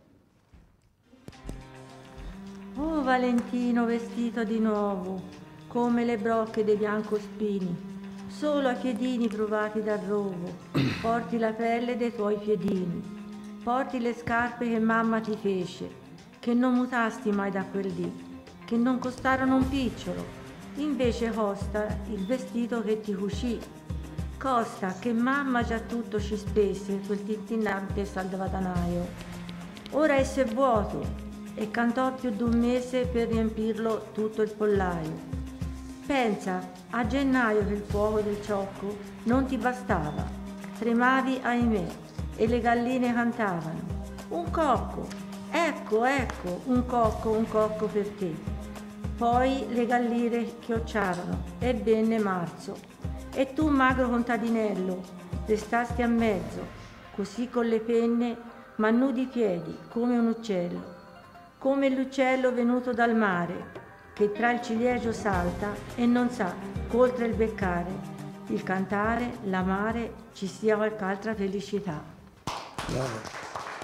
Oh Valentino vestito di nuovo, come le brocche dei biancospini, solo ai piedini provati dal rovo, porti la pelle dei tuoi piedini, porti le scarpe che mamma ti fece, che non mutasti mai da quel dì, che non costarono un picciolo, invece costa il vestito che ti cucì, costa che mamma già tutto ci spesse quel tintinnante salvadanaio. Ora esso è vuoto, e cantò più d'un mese per riempirlo tutto il pollaio. Pensa a gennaio che il fuoco del ciocco non ti bastava, tremavi ahimè, e le galline cantavano. Un cocco, ecco, ecco, un cocco per te. Poi le galline chiocciarono e venne marzo, e tu magro contadinello restasti a mezzo, così con le penne, ma nudi i piedi come un uccello, come l'uccello venuto dal mare, che tra il ciliegio salta e non sa qu'oltre il beccare, il cantare, l'amare, ci sia qualche altra felicità. Bravo.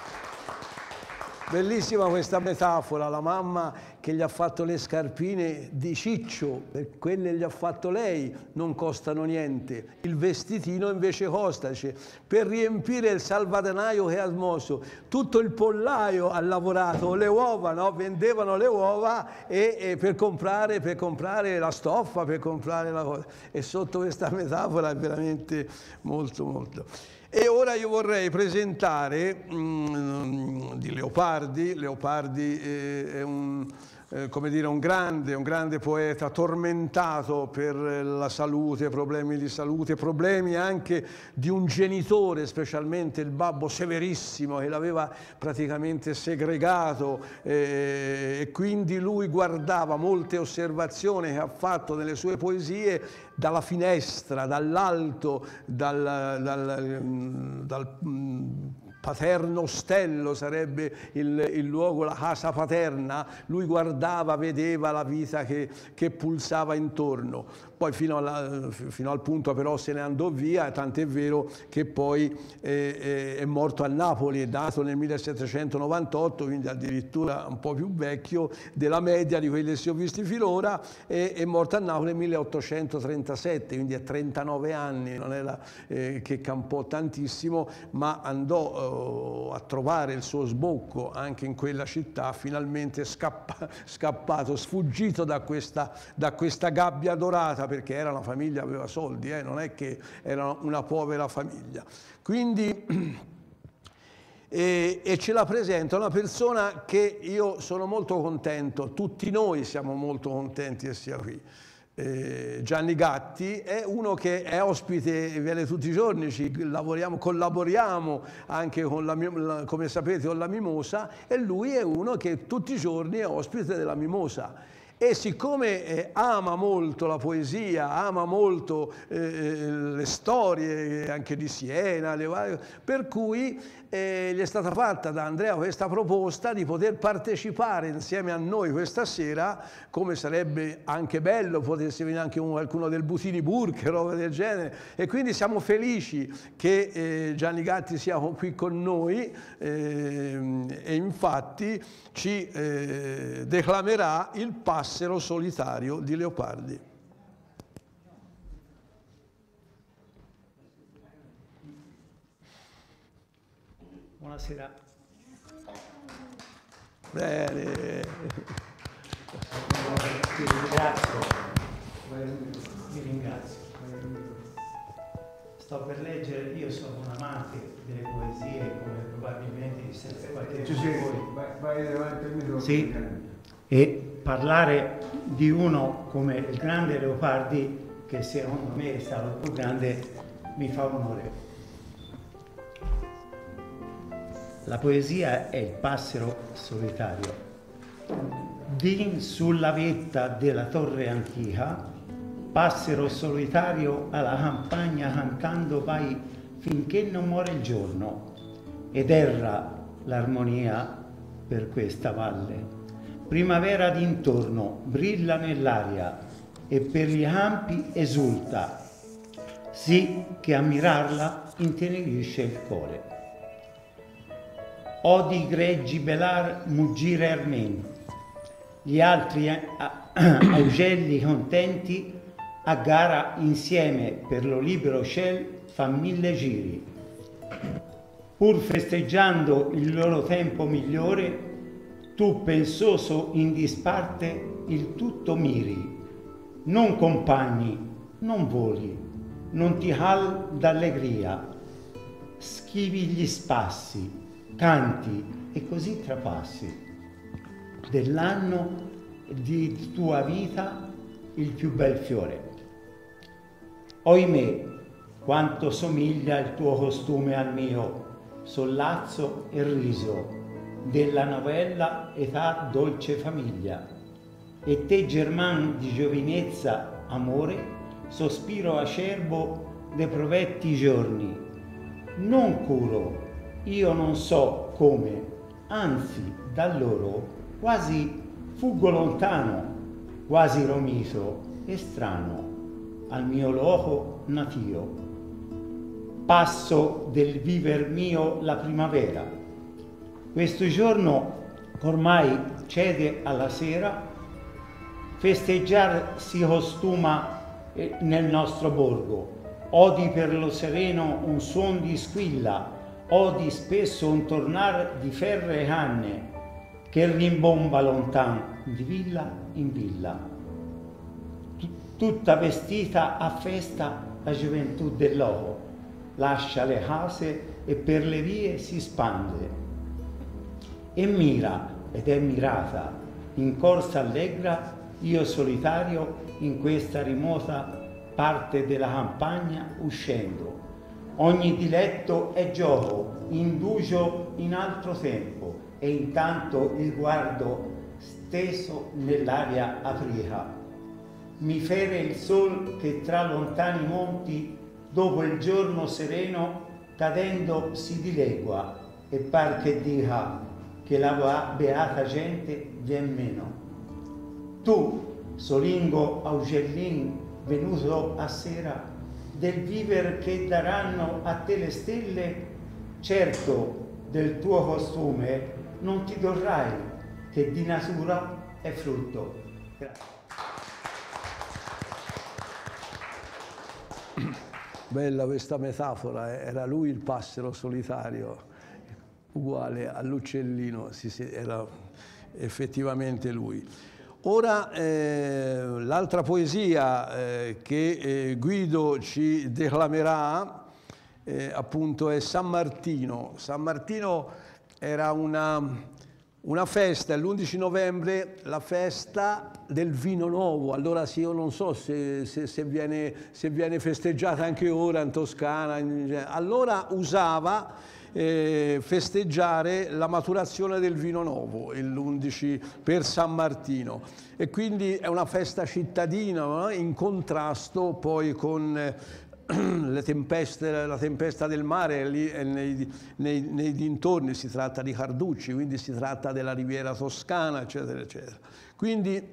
Bellissima questa metafora, la mamma che gli ha fatto le scarpine di ciccio, per quelle gli ha fatto lei, non costano niente, il vestitino invece costa, dice, per riempire il salvadanaio che ha smosso, tutto il pollaio ha lavorato, le uova, no? Vendevano le uova e per comprare la stoffa, per comprare la cosa, e sotto questa metafora è veramente molto. E ora io vorrei presentare di Leopardi. Leopardi è come dire, un grande poeta, tormentato per la salute, problemi di salute, problemi anche di un genitore, specialmente il babbo severissimo, che l'aveva praticamente segregato, e quindi lui guardava molte osservazioni che ha fatto nelle sue poesie dalla finestra, dall'alto, dal paterno ostello sarebbe il luogo, la casa paterna, lui guardava, vedeva la vita che pulsava intorno. Poi fino al punto però se ne andò via, tant'è vero che poi è morto a Napoli, è nato nel 1798, quindi addirittura un po' più vecchio della media di quelli che si ho visti finora, è morto a Napoli nel 1837, quindi a 39 anni, non era che campò tantissimo, ma andò a trovare il suo sbocco anche in quella città, finalmente scappato, sfuggito da questa gabbia dorata, perché era una famiglia, aveva soldi, non è che era una povera famiglia. Quindi e ce la presenta una persona che io sono molto contento, tutti noi siamo molto contenti che sia qui. Gianni Gatti è uno che è ospite, viene tutti i giorni, collaboriamo anche come sapete con la Mimosa, e lui è uno che tutti i giorni è ospite della Mimosa. E siccome ama molto la poesia, ama molto le storie anche di Siena, per cui gli è stata fatta da Andrea questa proposta di poter partecipare insieme a noi questa sera, come sarebbe anche bello potesse venire anche qualcuno del Butini Burke, roba del genere, e quindi siamo felici che Gianni Gatti sia qui con noi e infatti ci declamerà Il passero solitario di Leopardi. Buonasera. Bene. Vi ringrazio. Sto per leggere, io sono un amante delle poesie, come probabilmente siete qualche di voi. Vai davanti al microfono. Sì, e parlare di uno come il grande Leopardi, che secondo me è stato il più grande, mi fa onore. La poesia è il passero solitario. Din sulla vetta della torre antica, passero solitario alla campagna cantando vai finché non muore il giorno, ed erra l'armonia per questa valle. Primavera d'intorno brilla nell'aria e per gli campi esulta, sì che a mirarla intenerisce il cuore. Odi greggi belar muggire armen, gli altri augelli contenti a gara insieme per lo libero ciel fan 1000 giri. Pur festeggiando il loro tempo migliore, tu pensoso in disparte il tutto miri. Non compagni, non voli, non ti cal d'allegria, schivi gli spassi, canti e così trapassi dell'anno di tua vita il più bel fiore. Oimè, quanto somiglia il tuo costume al mio, sollazzo e riso della novella età dolce famiglia. E te german di giovinezza amore, sospiro acerbo de provetti giorni. Non curo, io non so come, anzi da loro quasi fuggo lontano, quasi romito e strano, al mio loco natio. Passo del viver mio la primavera. Questo giorno ormai cede alla sera, festeggiar si costuma nel nostro borgo. Odi per lo sereno un suon di squilla, odi spesso un tornar di ferre canne che rimbomba lontan di villa in villa. Tutta vestita a festa la gioventù del loco, lascia le case e per le vie si spande. E mira ed è mirata, in corsa allegra, io solitario in questa remota parte della campagna uscendo. Ogni diletto è gioco, indugio in altro tempo, e intanto il guardo steso nell'aria aprica. Mi fere il sol che tra lontani monti, dopo il giorno sereno, cadendo si dilegua, e par che dica che la beata gente vien meno. Tu, solingo augellin venuto a sera, del viver che daranno a te le stelle, certo del tuo costume non ti dorrai, che di natura è frutto. Grazie. Bella questa metafora, era lui il passero solitario, uguale all'uccellino, era effettivamente lui. Ora l'altra poesia che Guido ci declamerà appunto è San Martino. San Martino era una festa, l'11 novembre, la festa del vino nuovo. Allora sì, io non so se viene festeggiata anche ora in Toscana. Allora usava festeggiare la maturazione del vino nuovo, l'11 per San Martino. E quindi è una festa cittadina, no? In contrasto poi con la tempesta del mare lì nei dintorni. Si tratta di Carducci, quindi si tratta della Riviera Toscana, eccetera, eccetera. Quindi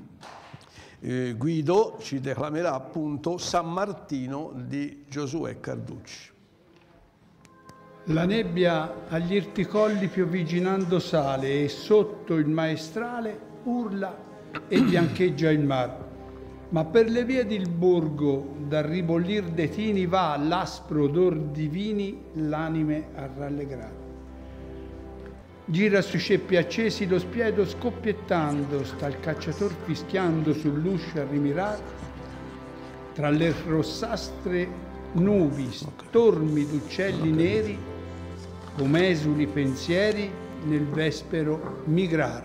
Guido ci declamerà appunto San Martino di Giosuè Carducci. La nebbia agli irti colli piovigginando sale e sotto il maestrale urla e biancheggia il mar. Ma per le vie del borgo, dal ribollir dei tini, va l'aspro odor di vini l'anime a rallegrare. Gira sui ceppi accesi lo spiedo scoppiettando, sta il cacciator fischiando sull'uscio a rimirar. Tra le rossastre nubi, stormi d'uccelli neri, come esuli pensieri nel vespero migrar.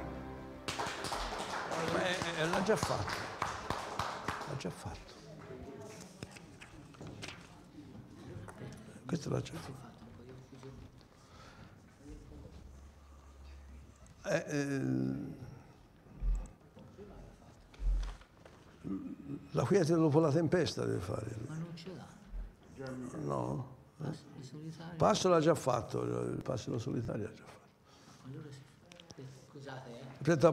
L'ha già fatto. L'ha già fatto. Questo l'ha già fatto. La quiete dopo la tempesta deve fare. Ma non ce l'ha. No? Passo l'ha già fatto, il passo solitario l'ha già fatto. Allora scusate, Aspetta,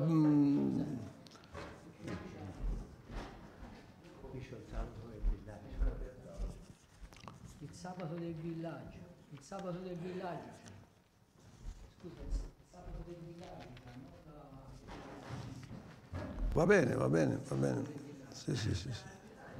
il sabato del villaggio. Il sabato del villaggio. Scusa, il sabato del villaggio. Va bene, va bene, va bene. Sì, sì, sì, sì.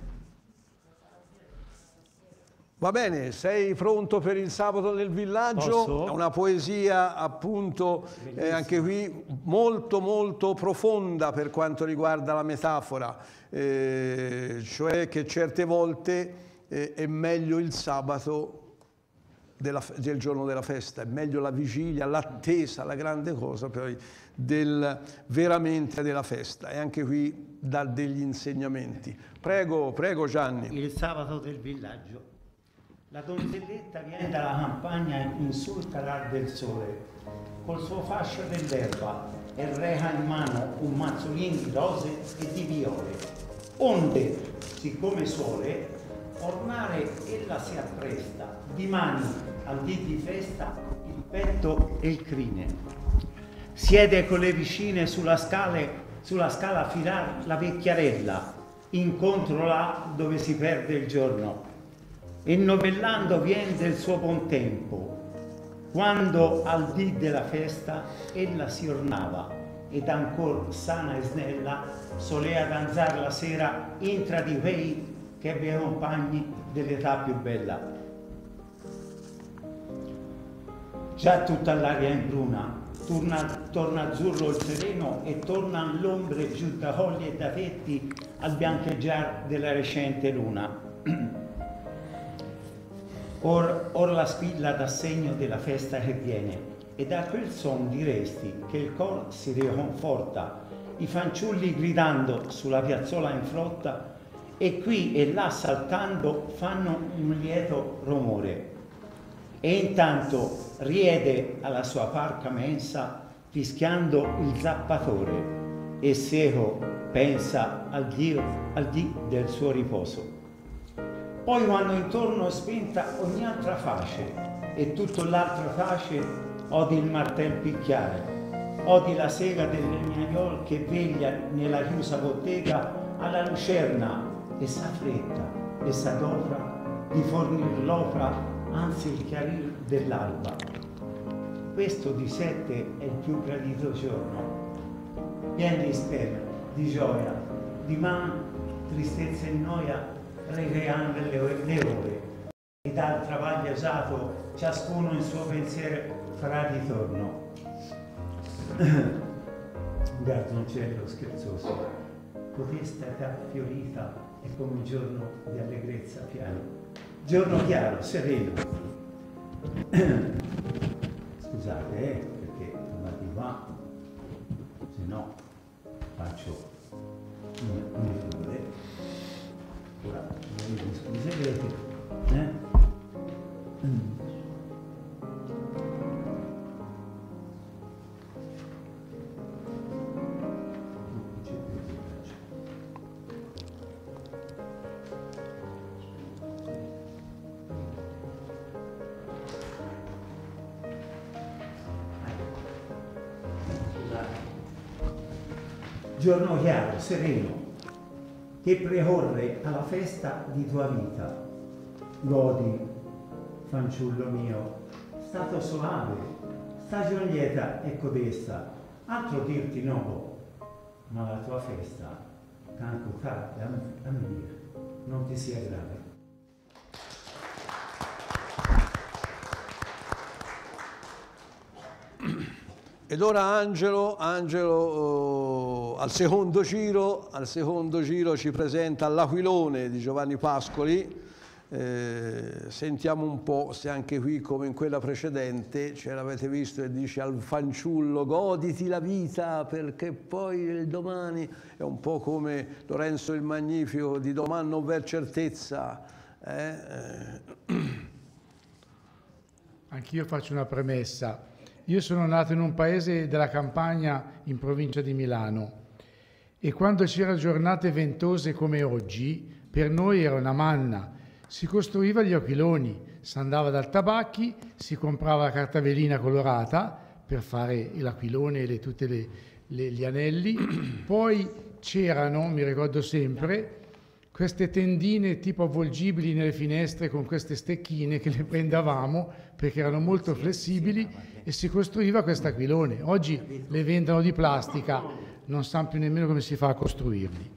Va bene, sei pronto per il sabato del villaggio? Posso? È una poesia appunto anche qui molto molto profonda per quanto riguarda la metafora, cioè che certe volte è meglio il sabato del giorno della festa, è meglio la vigilia, l'attesa, la grande cosa poi veramente della festa, e anche qui dà degli insegnamenti. Prego, prego Gianni. Il sabato del villaggio. La donzelletta viene dalla campagna in sul calar del sole, col suo fascio dell'erba, e reca in mano un mazzolin di rose e di viole. Onde, siccome suole, ornare ella si appresta, di mani al dì di festa, il petto e il crine. Siede con le vicine sulla scala a filar la vecchiarella, incontro là dove si perde il giorno. E novellando vien del suo buon tempo, quando al dì della festa ella si ornava, ed ancor sana e snella solea danzar la sera intra di quei che ebbe compagni dell'età più bella. Già tutta l'aria in bruna, torna azzurro il sereno e torna l'ombre giù da colli e da tetti al biancheggiar della recente luna. Or la squilla dà segno della festa che viene, e da quel son diresti che il cor si riconforta, i fanciulli gridando sulla piazzola in frotta, e qui e là saltando fanno un lieto rumore. E intanto riede alla sua parca mensa fischiando il zappatore, e seco pensa al dì del suo riposo. Poi quando intorno spenta ogni altra face, e tutto l'altra face odi il martel picchiare, odi la sega del legnaiol che veglia nella chiusa bottega alla lucerna e sa fretta e s'adopra di fornir l'opera anzi il chiarir dell'alba. Questo di 7 è il più gradito giorno, pien di stella, di gioia, di man, tristezza e noia, recreando le ore, e dal travaglio usato ciascuno in suo pensiero farà ritorno. Gardoncello scherzoso, codesta età fiorita è come un giorno di allegrezza piano, giorno chiaro, sereno. Scusate, perché andate qua, se no faccio un errore. Ora, mi scuserete, Giorno chiaro, sereno, che precorre alla festa di tua vita. Godi, fanciullo mio, stato soave, stagion lieta e codesta, altro dirti novo, ma la tua festa, tanto tardi a venire, non ti sia grave. Ed ora Angelo al secondo giro ci presenta l'Aquilone di Giovanni Pascoli. Sentiamo un po' se anche qui, come in quella precedente, ce l'avete visto e dice al fanciullo: goditi la vita perché poi il domani, è un po' come Lorenzo il Magnifico, di domani non v'è certezza. Anch'io faccio una premessa. Io sono nato in un paese della campagna in provincia di Milano e quando c'erano giornate ventose come oggi, per noi era una manna. Si costruiva gli aquiloni, si andava dal tabacchi, si comprava la carta velina colorata per fare l'aquilone e tutti gli anelli. Poi c'erano, mi ricordo sempre, queste tendine tipo avvolgibili nelle finestre con queste stecchine che le prendavamo perché erano molto flessibili e si costruiva questo aquilone. Oggi le vendono di plastica, non sanno più nemmeno come si fa a costruirli.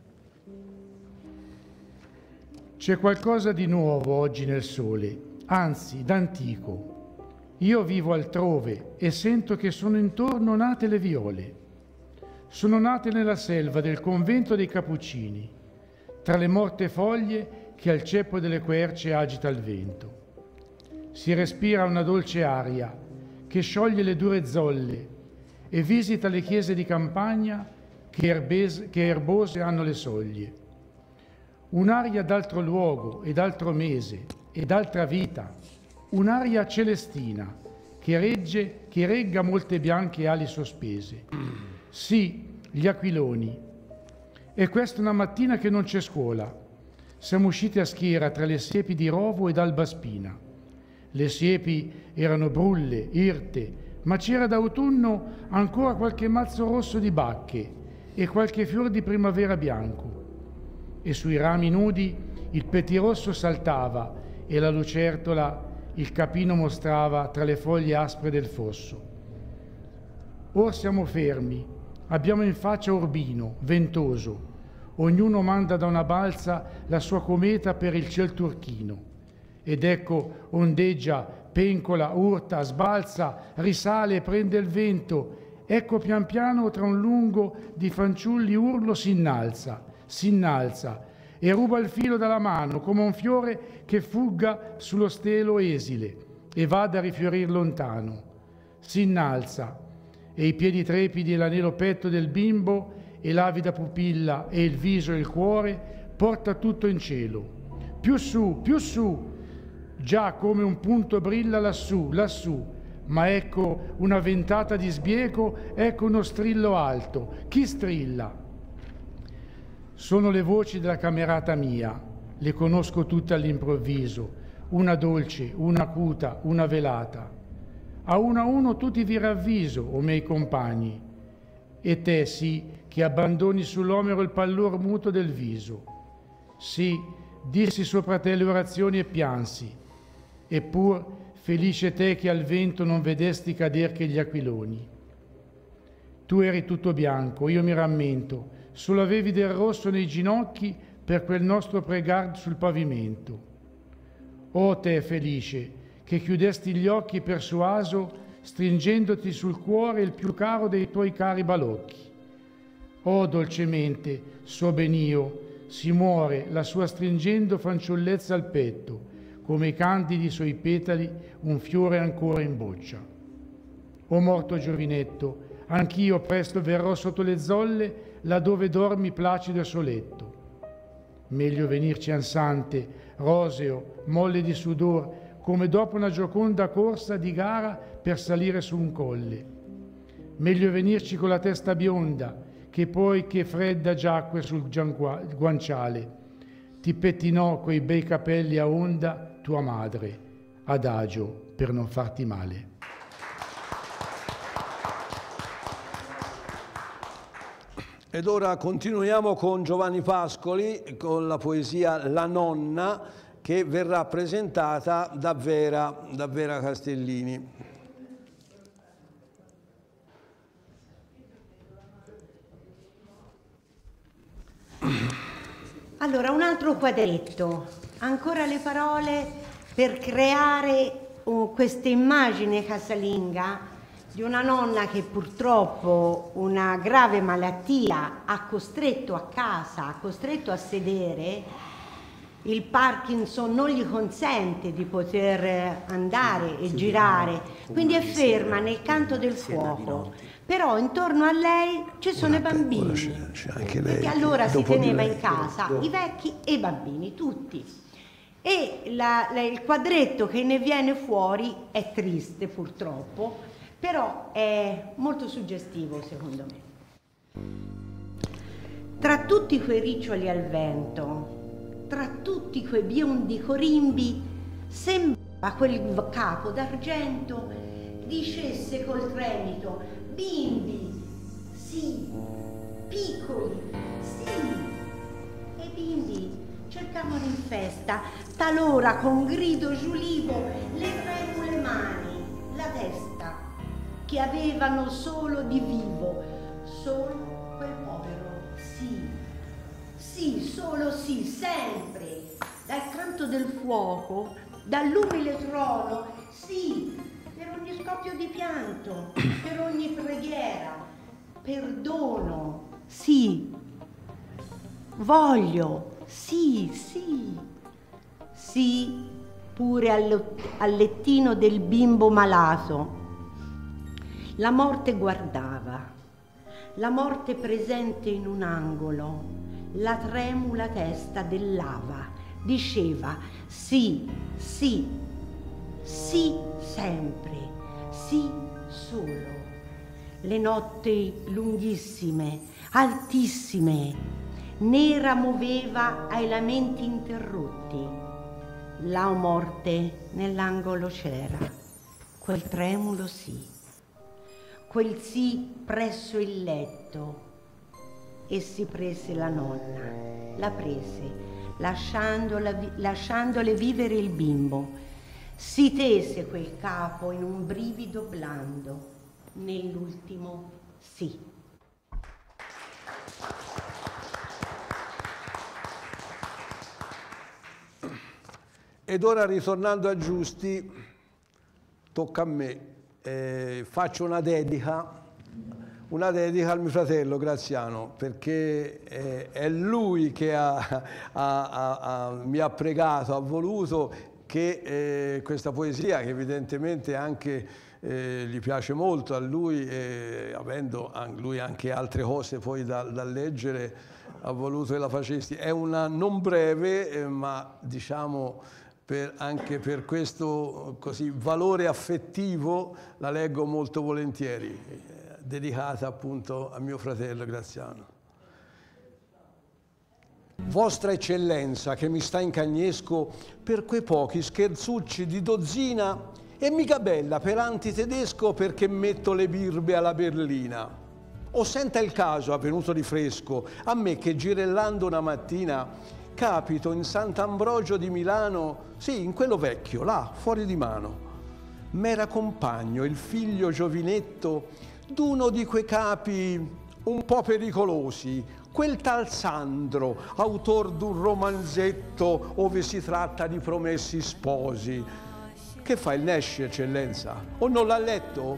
C'è qualcosa di nuovo oggi nel sole, anzi d'antico. Io vivo altrove e sento che sono intorno nate le viole. Sono nate nella selva del convento dei Cappuccini, tra le morte foglie che al ceppo delle querce agita il vento. Si respira una dolce aria che scioglie le dure zolle e visita le chiese di campagna che erbose hanno le soglie. Un'aria d'altro luogo e d'altro mese e d'altra vita, un'aria celestina che regga molte bianche ali sospese. Sì, gli aquiloni. E questa è una mattina che non c'è scuola. Siamo usciti a schiera tra le siepi di Rovo ed Alba Spina. Le siepi erano brulle, irte, ma c'era d'autunno ancora qualche mazzo rosso di bacche e qualche fior di primavera bianco. E sui rami nudi il petirosso saltava e la lucertola il capino mostrava tra le foglie aspre del fosso. Or siamo fermi, abbiamo in faccia Urbino, ventoso, ognuno manda da una balza la sua cometa per il ciel turchino. Ed ecco ondeggia, pencola, urta, sbalza, risale, prende il vento, ecco pian piano tra un lungo di fanciulli urlo s'innalza e ruba il filo dalla mano come un fiore che fugga sullo stelo esile e vada a rifiorir lontano. Si innalza e i piedi trepidi e l'anelo petto del bimbo e l'avida pupilla e il viso e il cuore porta tutto in cielo. Più su, già come un punto brilla lassù, ma ecco una ventata di sbieco, ecco uno strillo alto. Chi strilla? Sono le voci della camerata mia, le conosco tutte all'improvviso, una dolce, una acuta, una velata. a uno tutti vi ravviso, o miei compagni, e te sì che abbandoni sull'omero il pallor muto del viso. Sì, dissi sopra te le orazioni e piansi, eppur felice te che al vento non vedesti cader che gli aquiloni. Tu eri tutto bianco, io mi rammento, solo avevi del rosso nei ginocchi per quel nostro pregar sul pavimento. O te felice, che chiudesti gli occhi persuaso, stringendoti sul cuore il più caro dei tuoi cari balocchi. Oh dolcemente, so ben io, si muore la sua stringendo fanciullezza al petto, come i candidi suoi petali un fiore ancora in boccia. O morto giovinetto, anch'io presto verrò sotto le zolle, laddove dormi placido e soletto. Meglio venirci ansante, roseo, molle di sudor, come dopo una gioconda corsa di gara per salire su un colle. Meglio venirci con la testa bionda, che poi che fredda giacque sul guanciale. Ti pettinò coi bei capelli a onda tua madre, adagio per non farti male. Ed ora continuiamo con Giovanni Pascoli, con la poesia La nonna, che verrà presentata da Vera Castellini. Allora, un altro quadretto, ancora le parole per creare questa immagine casalinga di una nonna che purtroppo una grave malattia ha costretto a casa, ha costretto a sedere. Il Parkinson non gli consente di poter andare e girare, quindi è ferma nel canto del fuoco. Però intorno a lei ci sono i bambini, perché allora si teneva in casa i vecchi e i bambini, tutti. E il quadretto che ne viene fuori è triste purtroppo, però è molto suggestivo secondo me. Tra tutti quei riccioli al vento, tra tutti quei biondi corimbi, sembra quel capo d'argento dicesse col tremito: bimbi, sì, piccoli, sì. E i bimbi cercavano in festa, talora con grido giulivo, le tremule mani, la testa, che avevano solo di vivo, solo quel povero sì, sì, solo sì, sempre, dal canto del fuoco, dall'umile trono, sì, per ogni scoppio di pianto, per ogni preghiera, perdono, sì, voglio, sì, sì, sì, pure al lettino del bimbo malato. La morte guardava, la morte presente in un angolo, la tremula testa dell'ava, diceva sì, sì, sì sempre, sì solo. Le notti lunghissime, altissime, nera muoveva ai lamenti interrotti. La morte nell'angolo c'era, quel tremulo sì, quel sì presso il letto. E si prese la nonna, la prese, lasciandole vivere il bimbo. Si tese quel capo in un brivido blando, nell'ultimo sì. Ed ora, ritornando a Giusti, tocca a me. Faccio una dedica al mio fratello Graziano, perché è lui che mi ha pregato, ha voluto che questa poesia, che evidentemente anche gli piace molto a lui, avendo lui anche altre cose poi da leggere, ha voluto che la facessi. È una non breve, ma diciamo anche per questo così valore affettivo la leggo molto volentieri, dedicata appunto a mio fratello Graziano. Vostra Eccellenza, che mi sta in cagnesco per quei pochi scherzucci di dozzina E mica bella per antitedesco perché metto le birbe alla berlina. O senta il caso, avvenuto di fresco, a me che girellando una mattina capito in Sant'Ambrogio di Milano, sì, in quello vecchio, là, fuori di mano. M'era compagno, il figlio giovinetto, d'uno di quei capi un po' pericolosi, quel tal Sandro, autor d'un romanzetto ove si tratta di promessi sposi. Che fa il Nesci, eccellenza? O non l'ha letto?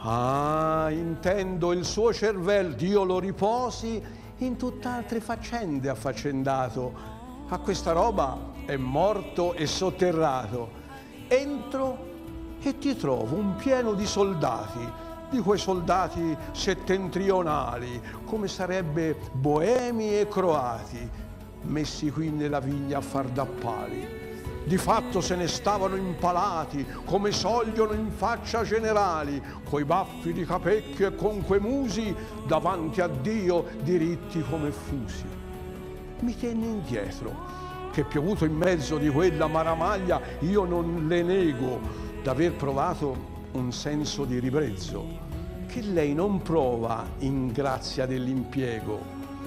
Ah, intendo il suo cervello, Dio lo riposi, in tutt'altre faccende affaccendato. A questa roba è morto e sotterrato. Entro e ti trovo un pieno di soldati, di quei soldati settentrionali, come sarebbe boemi e croati, messi qui nella vigna a far da pali. Di fatto se ne stavano impalati, come sogliono in faccia generali, coi baffi di capecchio e con quei musi, davanti a Dio diritti come fusi. Mi tenne indietro, che piovuto in mezzo di quella maramaglia, io non le nego d'aver provato un senso di ribrezzo, che lei non prova in grazia dell'impiego.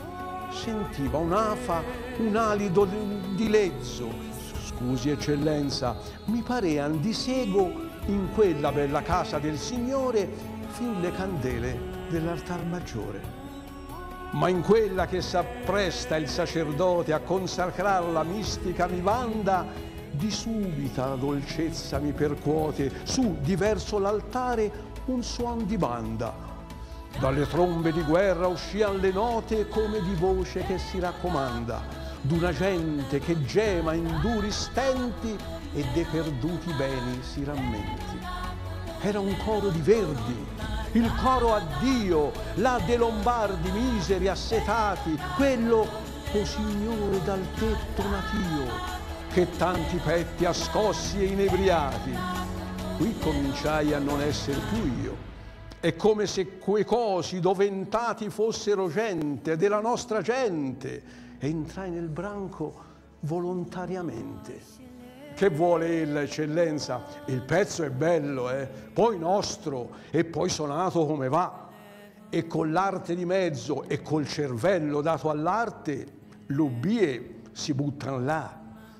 Sentiva un'afa, un alido di lezzo. Scusi eccellenza, mi parean di sego in quella bella casa del Signore fin le candele dell'altar maggiore. Ma in quella che s'appresta il sacerdote a consacrar la mistica vivanda, di subita dolcezza mi percuote su di verso l'altare un suon di banda. Dalle trombe di guerra uscian le note come di voce che si raccomanda d'una gente che gema in duri stenti e dei perduti beni si rammenti. Era un coro di verdi, il coro a Dio, là dei Lombardi miseri assetati, quello, o Signore, dal tetto natio, che tanti petti ha scossi e inebriati. Qui cominciai a non essere più io. È come se quei cosi doventati fossero gente, della nostra gente, e entrai nel branco volontariamente. Che vuole ella, eccellenza? Il pezzo è bello, poi nostro, e poi suonato come va. E con l'arte di mezzo e col cervello dato all'arte, l'ubbie si buttan là.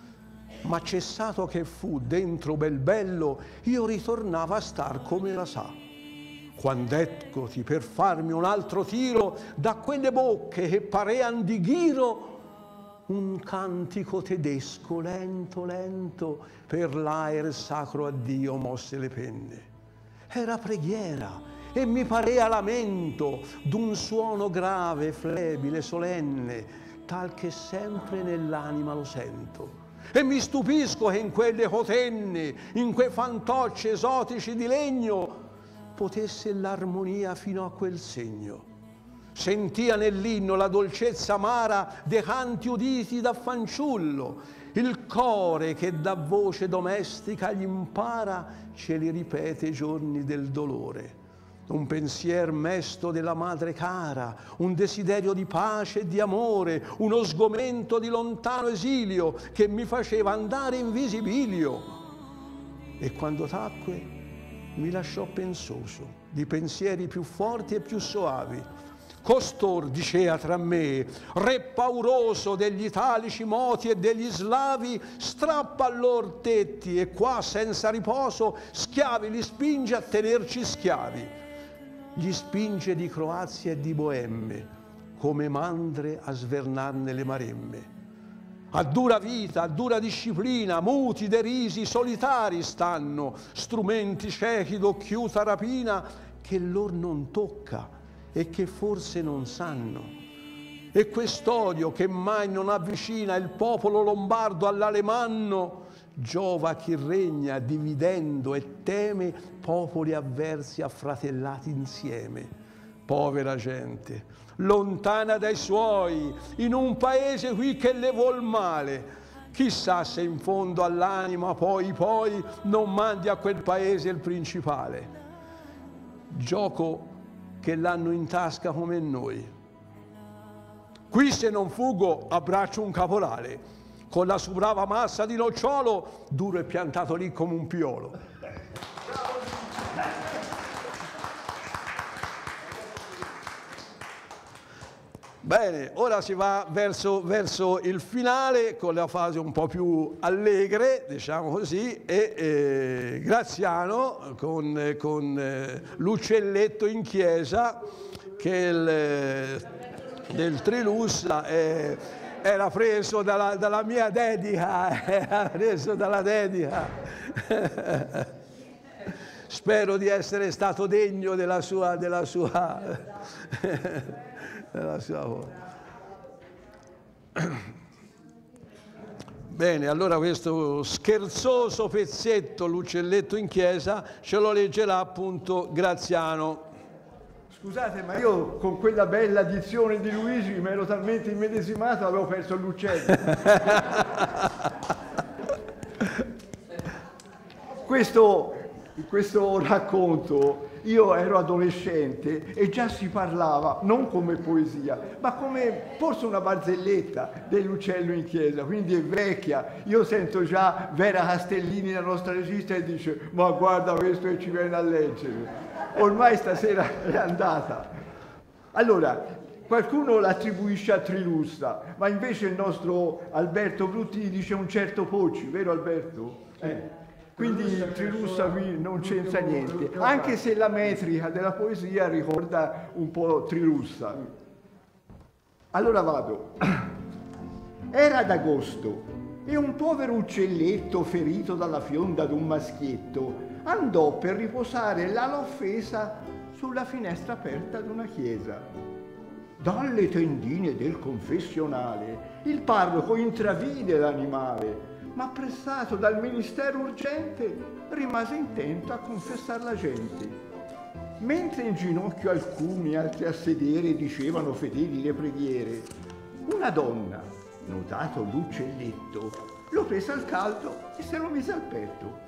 Ma cessato che fu dentro bel bello, io ritornava a star come la sa. Quand'eccoti per farmi un altro tiro, da quelle bocche che parean di ghiro, un cantico tedesco lento, lento, per l'aer sacro a Dio mosse le penne. Era preghiera e mi parea lamento d'un suono grave, flebile, solenne, tal che sempre nell'anima lo sento. E mi stupisco che in quelle cotenne, in quei fantocci esotici di legno, potesse l'armonia fino a quel segno. Sentia nell'inno la dolcezza amara dei canti uditi da fanciullo, il core che da voce domestica gli impara ce li ripete i giorni del dolore. Un pensier mesto della madre cara, un desiderio di pace e di amore, uno sgomento di lontano esilio che mi faceva andare in visibilio. E quando tacque mi lasciò pensoso di pensieri più forti e più soavi. Costor dicea tra me, re pauroso degli italici moti e degli slavi, strappa a lor tetti e qua senza riposo schiavi li spinge a tenerci schiavi. Gli spinge di Croazia e di Boemme, come mandre a svernarne le maremme. A dura vita, a dura disciplina, muti, derisi, solitari stanno, strumenti ciechi d'occhiuta rapina, che lor non tocca e che forse non sanno. E quest'odio che mai non avvicina il popolo lombardo all'alemanno, giova a chi regna dividendo e teme popoli avversi affratellati insieme. Povera gente, lontana dai suoi, in un paese qui che le vuol male. Chissà se in fondo all'anima poi non mandi a quel paese il principale. Gioco che l'hanno in tasca come noi. Qui se non fugo abbraccio un caporale, con la sua brava massa di nocciolo, duro e piantato lì come un piolo. Bene, ora si va verso il finale con la fase un po' più allegre, diciamo così, e Graziano con l'uccelletto in chiesa che del Trilussa era preso dalla mia dedica, era preso dalla dedica. Spero di essere stato degno della sua Bene, allora questo scherzoso pezzetto, l'uccelletto in chiesa, ce lo leggerà appunto Graziano. Scusate, ma io con quella bella dizione di Luigi mi ero talmente immedesimato avevo perso l'uccello. Questo racconto, io ero adolescente e già si parlava, non come poesia, ma come forse una barzelletta dell'uccello in chiesa, quindi è vecchia. Io sento già Vera Castellini, la nostra regista, e dice: ma guarda questo che ci viene a leggere. Ormai stasera è andata. Allora, qualcuno l'attribuisce a Trilussa, ma invece il nostro Alberto Brutti dice un certo Pocci, vero Alberto? Quindi Trilussa qui non c'entra niente, anche se la metrica della poesia ricorda un po' Trilussa. Allora vado. Era ad agosto e un povero uccelletto ferito dalla fionda d'un maschietto andò per riposare l'ala offesa sulla finestra aperta d'una chiesa. Dalle tendine del confessionale il parroco intravide l'animale, ma pressato dal ministero urgente rimase intento a confessar la gente. Mentre in ginocchio alcuni, altri a sedere, dicevano fedeli le preghiere, una donna, notato l'uccelletto, lo prese al caldo e se lo mise al petto.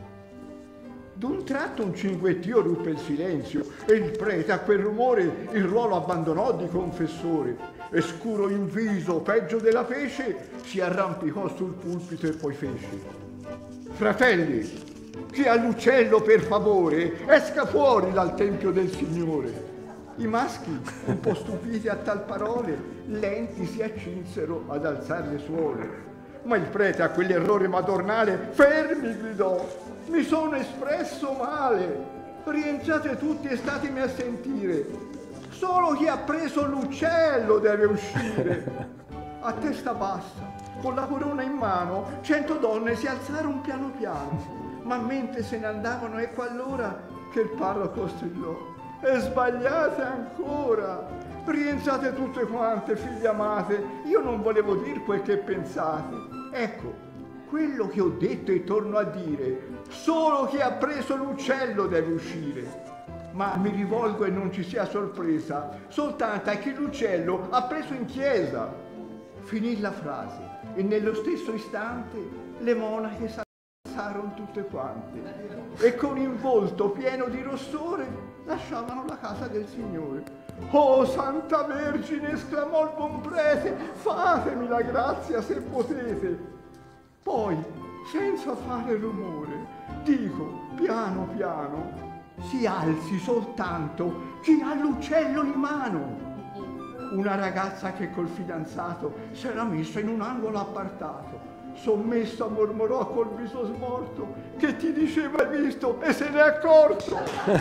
D'un tratto un cinguettio ruppe il silenzio e il prete a quel rumore il ruolo abbandonò di confessore e scuro in viso, peggio della pece, si arrampicò sul pulpito e poi fece: fratelli, chi ha l'uccello per favore esca fuori dal tempio del Signore. I maschi, un po' stupiti a tal parole, lenti si accinsero ad alzare le suole. Ma il prete a quell'errore madornale fermi gridò: mi sono espresso male, rientrate tutti e statemi a sentire. Solo chi ha preso l'uccello deve uscire. A testa bassa, con la corona in mano, 100 donne si alzarono piano piano, ma mentre se ne andavano ecco allora che il parroco strillò: e sbagliate ancora, rientrate tutte quante, figlie amate, io non volevo dir quel che pensate. Ecco, quello che ho detto e torno a dire, solo chi ha preso l'uccello deve uscire. Ma mi rivolgo e non ci sia sorpresa, soltanto a chi l'uccello ha preso in chiesa. Finì la frase e nello stesso istante le monache s'alzarono tutte quante e con il volto pieno di rossore lasciavano la casa del Signore. Oh Santa Vergine, esclamò il buon prete, fatemi la grazia se potete. Poi, senza fare rumore, dico piano piano: si alzi soltanto chi ha l'uccello in mano. Una ragazza che col fidanzato s'era messa in un angolo appartato, sommessa mormorò col viso smorto: che ti diceva hai visto e se ne è accorto.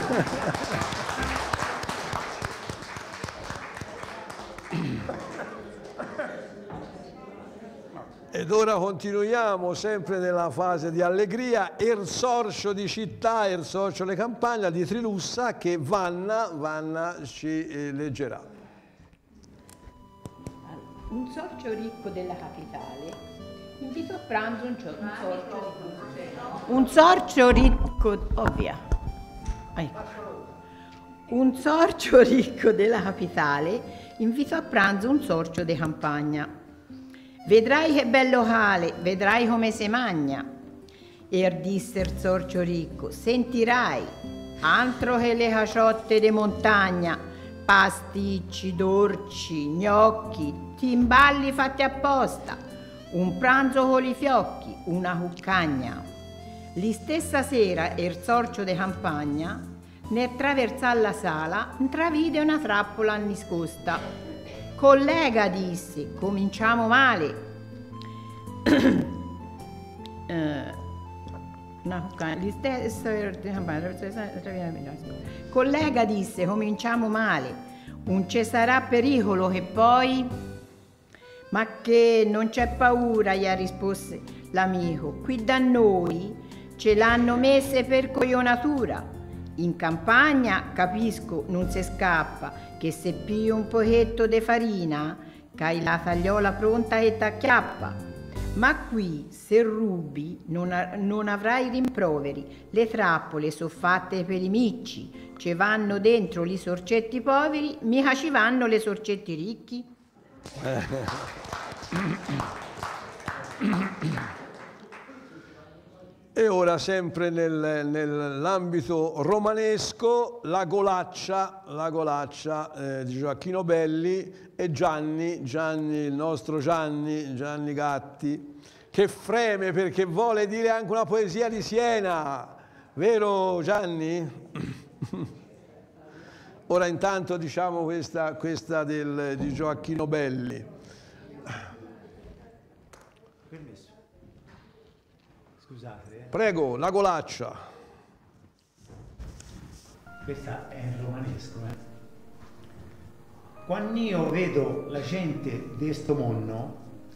Ed ora continuiamo sempre nella fase di allegria. Il sorcio di città, il sorcio le campagna di Trilussa, che Vanna ci leggerà. Un sorcio ricco della capitale invitò a pranzo un sorcio ricco della capitale invitò a pranzo un sorcio di campagna. Vedrai che bel locale, vedrai come si magna. E disse il sorcio ricco: sentirai, altro che le caciotte di montagna, pasticci, dolci, gnocchi, timballi fatti apposta, un pranzo con i fiocchi, una cuccagna. Li stessa sera il sorcio di campagna, nel traversare la sala, intravide una trappola nascosta. Collega, disse, cominciamo male. Collega, disse, cominciamo male. Non ci sarà pericolo che poi... Ma che non c'è paura, gli rispose l'amico. Qui da noi ce l'hanno messe per coglionatura. In campagna, capisco, non si scappa, che se pigli un pochetto di farina, c'hai la tagliola pronta e t'acchiappa. Ma qui, se rubi, non avrai rimproveri. Le trappole sono fatte per i micci, ci vanno dentro i sorcetti poveri, mica ci vanno le sorcetti ricchi. E ora, sempre nell'ambito romanesco, la golaccia di Gioacchino Belli e Gianni, il nostro Gianni Gatti, che freme perché vuole dire anche una poesia di Siena, vero Gianni? Ora intanto diciamo questa di Gioacchino Belli. Permesso. Scusate. Prego, la golaccia. Questa è in romanesco. Quando io vedo la gente di sto mondo,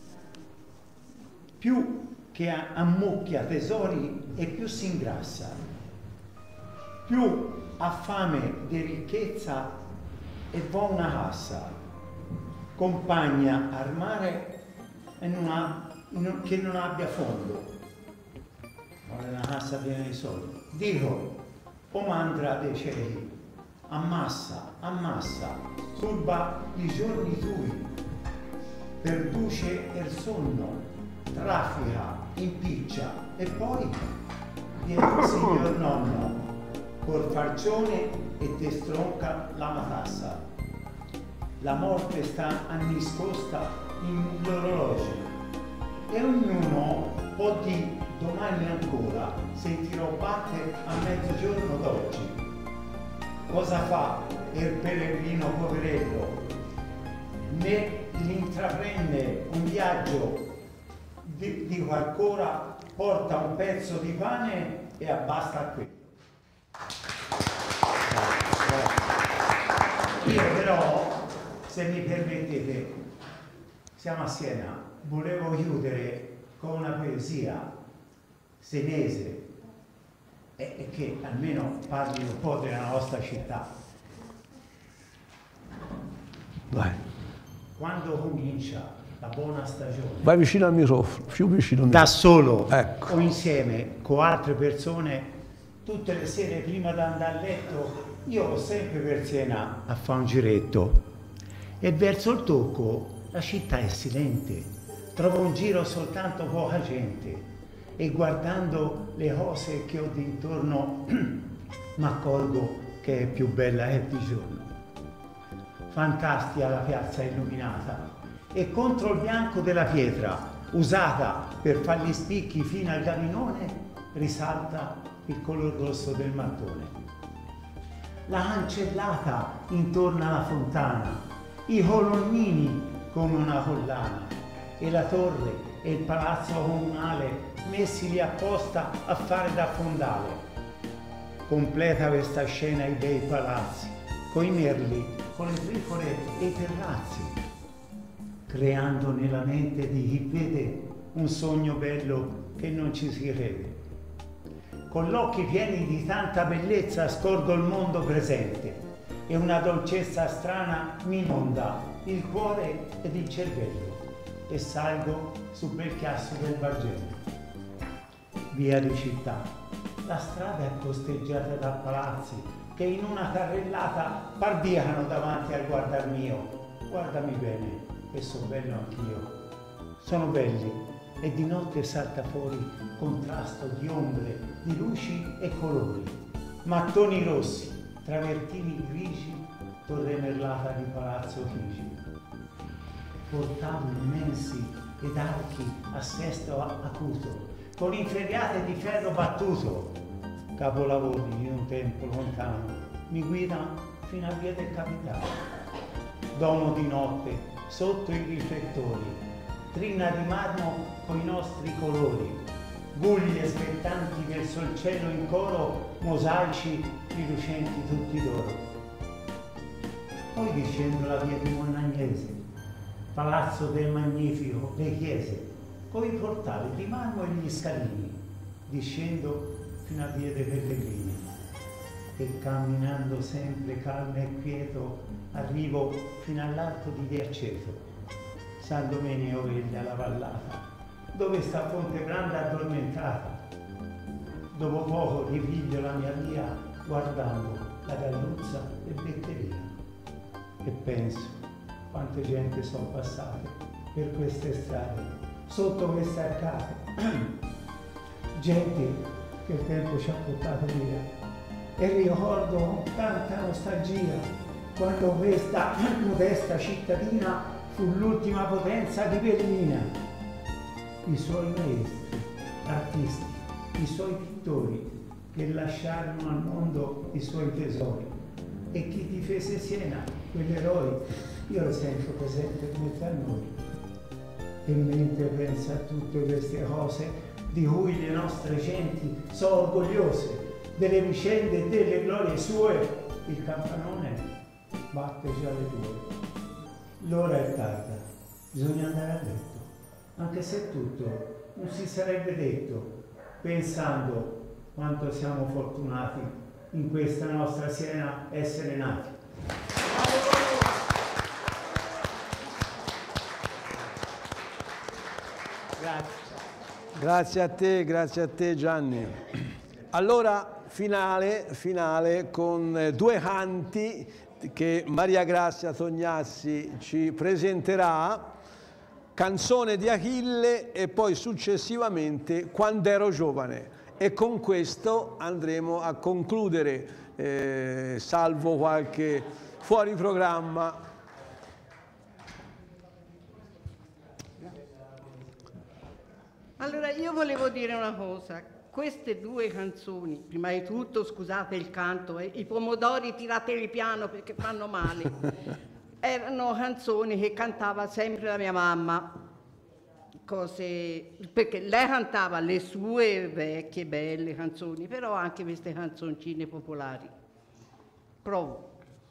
più che ammucchia tesori e più si ingrassa, più ha fame di ricchezza e va una cassa, compagna al mare e che non abbia fondo. Vuole una cassa piena di soldi. Dico, o mandra dei cieli, ammassa, turba i giorni tui, perduce il sonno, traffica, impiccia e poi viene il signor nonno col farcione e te stronca la matassa. La morte sta anniscosta in l'orologio e ognuno può dire domani ancora sentirò battere a mezzogiorno d'oggi. Cosa fa il pellegrino poverello? Ne l'intraprende un viaggio, dico ancora, porta un pezzo di pane e abbasta qui. Io però, se mi permettete, siamo a Siena, volevo chiudere con una poesia senese e che almeno parli un po' della nostra città. Vai. Quando comincia la buona stagione. Vai vicino al microfono, più vicino al Da microfono. solo ecco. O insieme con altre persone, tutte le sere prima di andare a letto, io ho sempre per Siena a fare un giretto. E verso il tocco la città è silente, trovo in giro soltanto poca gente. E guardando le cose che ho d'intorno mi accorgo che è più bella che di giorno. Fantastica la piazza illuminata e contro il bianco della pietra, usata per fare gli spicchi fino al gavinone, risalta il color rosso del mattone. La cancellata intorno alla fontana, i colonnini come una collana e la torre e il palazzo comunale messi lì apposta a fare da fondale. Completa questa scena i bei palazzi, coi merli, con le trifole e i terrazzi, creando nella mente di chi vede un sogno bello che non ci si crede. Con gli occhi pieni di tanta bellezza scorgo il mondo presente e una dolcezza strana mi inonda il cuore ed il cervello e salgo sul bel chiasso del Bargello. Via di città, la strada è costeggiata da palazzi che in una carrellata pardiano davanti al guardar mio. Guardami bene, che sono bello anch'io. Sono belli e di notte salta fuori contrasto di ombre, di luci e colori. Mattoni rossi, travertini grigi, torre merlata di palazzo Chigi. Portali immensi ed archi a sesto acuto, con inferriate di ferro battuto, capolavori di un tempo lontano, mi guida fino a via del Capitano. Domo di notte, sotto i riflettori, trina di marmo coi nostri colori, guglie svettanti verso il cielo in coro, mosaici rilucenti tutti d'oro. Poi discendo la via di Monnagnese, palazzo del Magnifico, le chiese, coi portali di marmo e gli scalini, discendo fino a via dei Pellegrini. E camminando sempre calmo e quieto, arrivo fino all'arco di Via Aceto, San Domenico veglia la vallata, dove sta Fonte Grande addormentata. Dopo poco ripiglio la mia via, guardando la Galluzza e Betteria. E penso quante gente sono passate per queste strade, sotto queste arcate. Gente che il tempo ci ha portato via. E ricordo con tanta nostalgia quando questa modesta cittadina fu l'ultima potenza di Bellina. I suoi maestri, artisti, i suoi pittori che lasciarono al mondo i suoi tesori. E chi difese Siena, quell'eroe, io lo sento presente in mezzo a noi. E mentre penso a tutte queste cose di cui le nostre genti sono orgogliose, delle vicende e delle glorie sue, il campanone batte già le 2. L'ora è tarda, bisogna andare a letto, anche se tutto non si sarebbe detto, pensando quanto siamo fortunati in questa nostra Siena essere nati. Grazie. Grazie a te Gianni. Allora, finale con 2 canti che Maria Grazia Tognazzi ci presenterà, Canzone di Achille e poi successivamente Quando ero giovane. E con questo andremo a concludere, salvo qualche fuori programma. Allora, io volevo dire una cosa. Queste 2 canzoni, prima di tutto, scusate il canto, i pomodori tirateli piano perché fanno male, erano canzoni che cantava sempre la mia mamma, perché lei cantava le sue vecchie belle canzoni, però anche queste canzoncine popolari. Provo.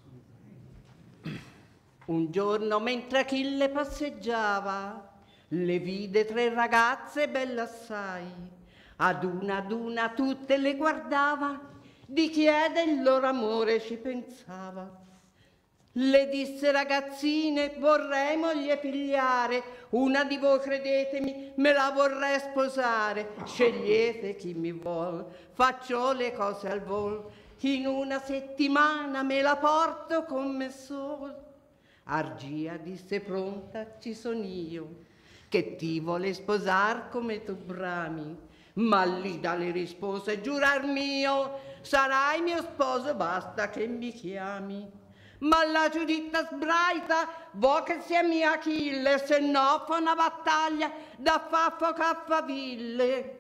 Un giorno mentre Achille passeggiava, le vide 3 ragazze belle assai. Ad una tutte le guardava, di chiede il loro amore ci pensava. Le disse: ragazzine, vorrei moglie pigliare, una di voi credetemi, me la vorrei sposare. Scegliete chi mi vuol, faccio le cose al vol, in una settimana me la porto con me sol. Argia disse: pronta, ci son io, che ti vuole sposar come tu brami. Ma Lida le rispose: giurar mio, sarai mio sposo, basta che mi chiami. Ma la Giuditta sbraita, vuoi che sia mia Achille, se no fa una battaglia da faffo caffaville.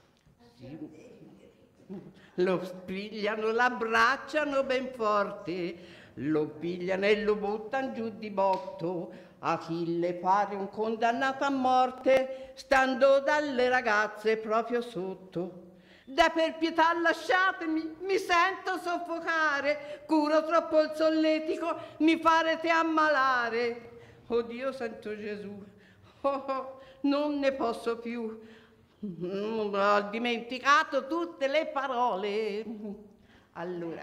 Lo spigliano, l'abbracciano ben forte, lo pigliano e lo buttano giù di botto. Achille pare un condannato a morte, stando dalle ragazze proprio sotto. Da per pietà lasciatemi, mi sento soffocare, curo troppo il solletico, mi farete ammalare. Oh Dio Santo Gesù, non ne posso più, ho dimenticato tutte le parole. Allora,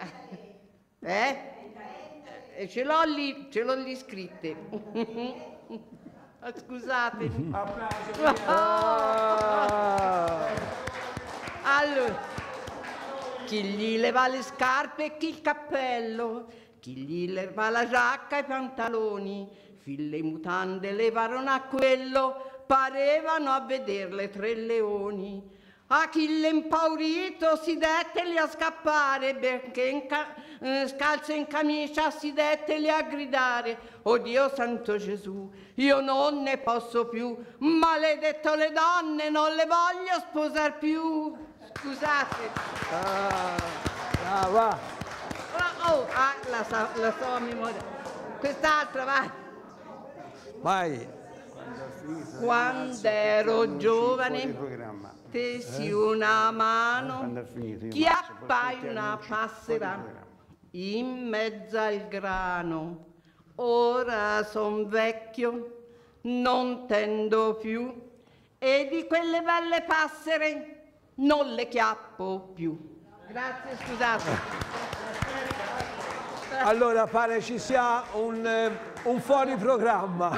ce l'ho lì scritte. Scusatemi. Allora, chi gli leva le scarpe e chi il cappello, chi gli leva la giacca e i pantaloni, fin le mutande levarono a quello, parevano a vederle 3 leoni. Achille impaurito si detteli a scappare, perché scalzo in camicia si detteli a gridare: oh Dio Santo Gesù, io non ne posso più, maledetto le donne, non le voglio sposar più. Scusate. Va. La so a memoria. Quest'altra, va. Vai. Quando ero giovane, tesi una mano, chiappai una passera in mezzo al grano. Ora son vecchio, non tendo più, e di quelle belle passere non le chiappo più. Grazie, scusate. Allora pare ci sia un fuori programma.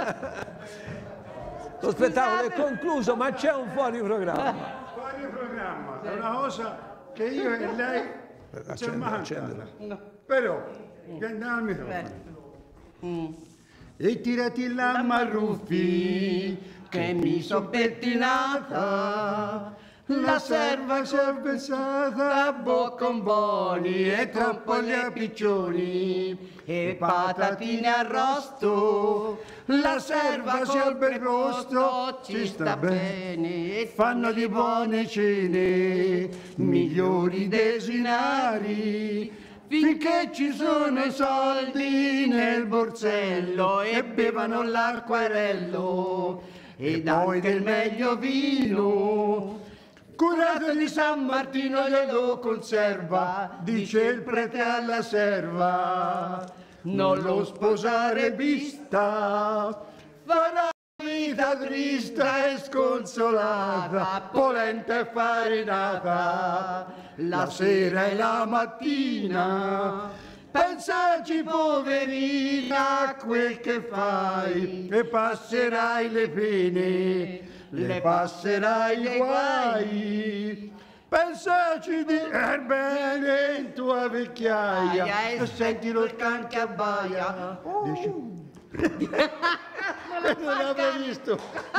Lo spettacolo è concluso, ma c'è un fuori programma. Fuori programma, è una cosa che io e lei ci mancano. Però, andiamo al microfono. E tirati la Marruffi, che mi so pettinata. La serva si è pensata a bocconi e trappoli a piccioni e patatine arrosto. La serva si è preposto, ci sta bene, fanno di buone cene, migliori desinari. Finché ci sono i soldi nel borsello e bevano l'acquarello ed anche il meglio vino. Curato di San Martino glielo conserva, dice il prete alla serva. Non lo sposare vista, farà vita trista e sconsolata, polenta e farinata, la sera e la mattina. Pensaci poverina a quel che fai e passerai le pene, le passerai i guai. Pensaci di bene in tua vecchiaia e sentilo il can che abbaia. Non l'avevo visto.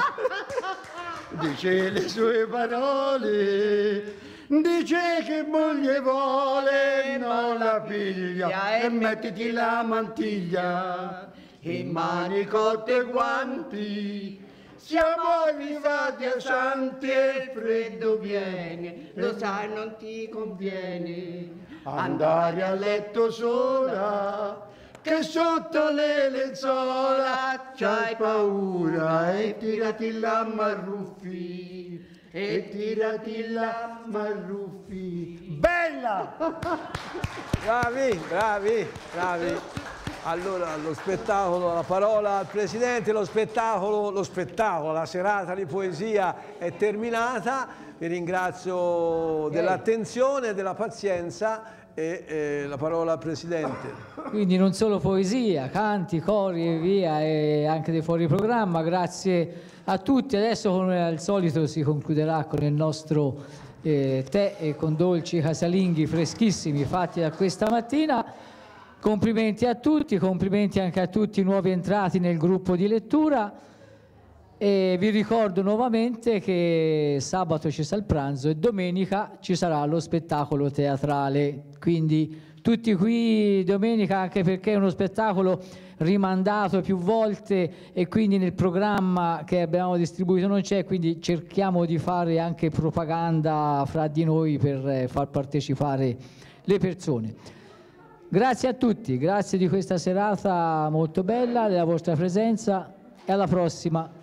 Dice le sue parole, dice che moglie vuole, non la piglia e mettiti la mantiglia e mani cotte e guanti. Siamo arrivati a santi e il freddo viene, lo sai non ti conviene andare a letto sola, che sotto le lenzuola c'hai paura e tirati la Marruffi, e tirati la Marruffi. Bella! Bravi, bravi, bravi. Allora, lo spettacolo, la parola al Presidente, lo spettacolo, la serata di poesia è terminata. Vi ringrazio dell'attenzione, della pazienza e la parola al Presidente. Quindi non solo poesia, canti, cori e via, e anche dei fuori programma. Grazie a tutti. Adesso, come al solito, si concluderà con il nostro tè e con dolci casalinghi freschissimi fatti da questa mattina. Complimenti a tutti, complimenti anche a tutti i nuovi entrati nel gruppo di lettura e vi ricordo nuovamente che sabato ci sarà il pranzo e domenica ci sarà lo spettacolo teatrale, quindi tutti qui domenica, anche perché è uno spettacolo rimandato più volte e quindi nel programma che abbiamo distribuito non c'è, quindi cerchiamo di fare anche propaganda fra di noi per far partecipare le persone. Grazie a tutti, grazie di questa serata molto bella, della vostra presenza e alla prossima.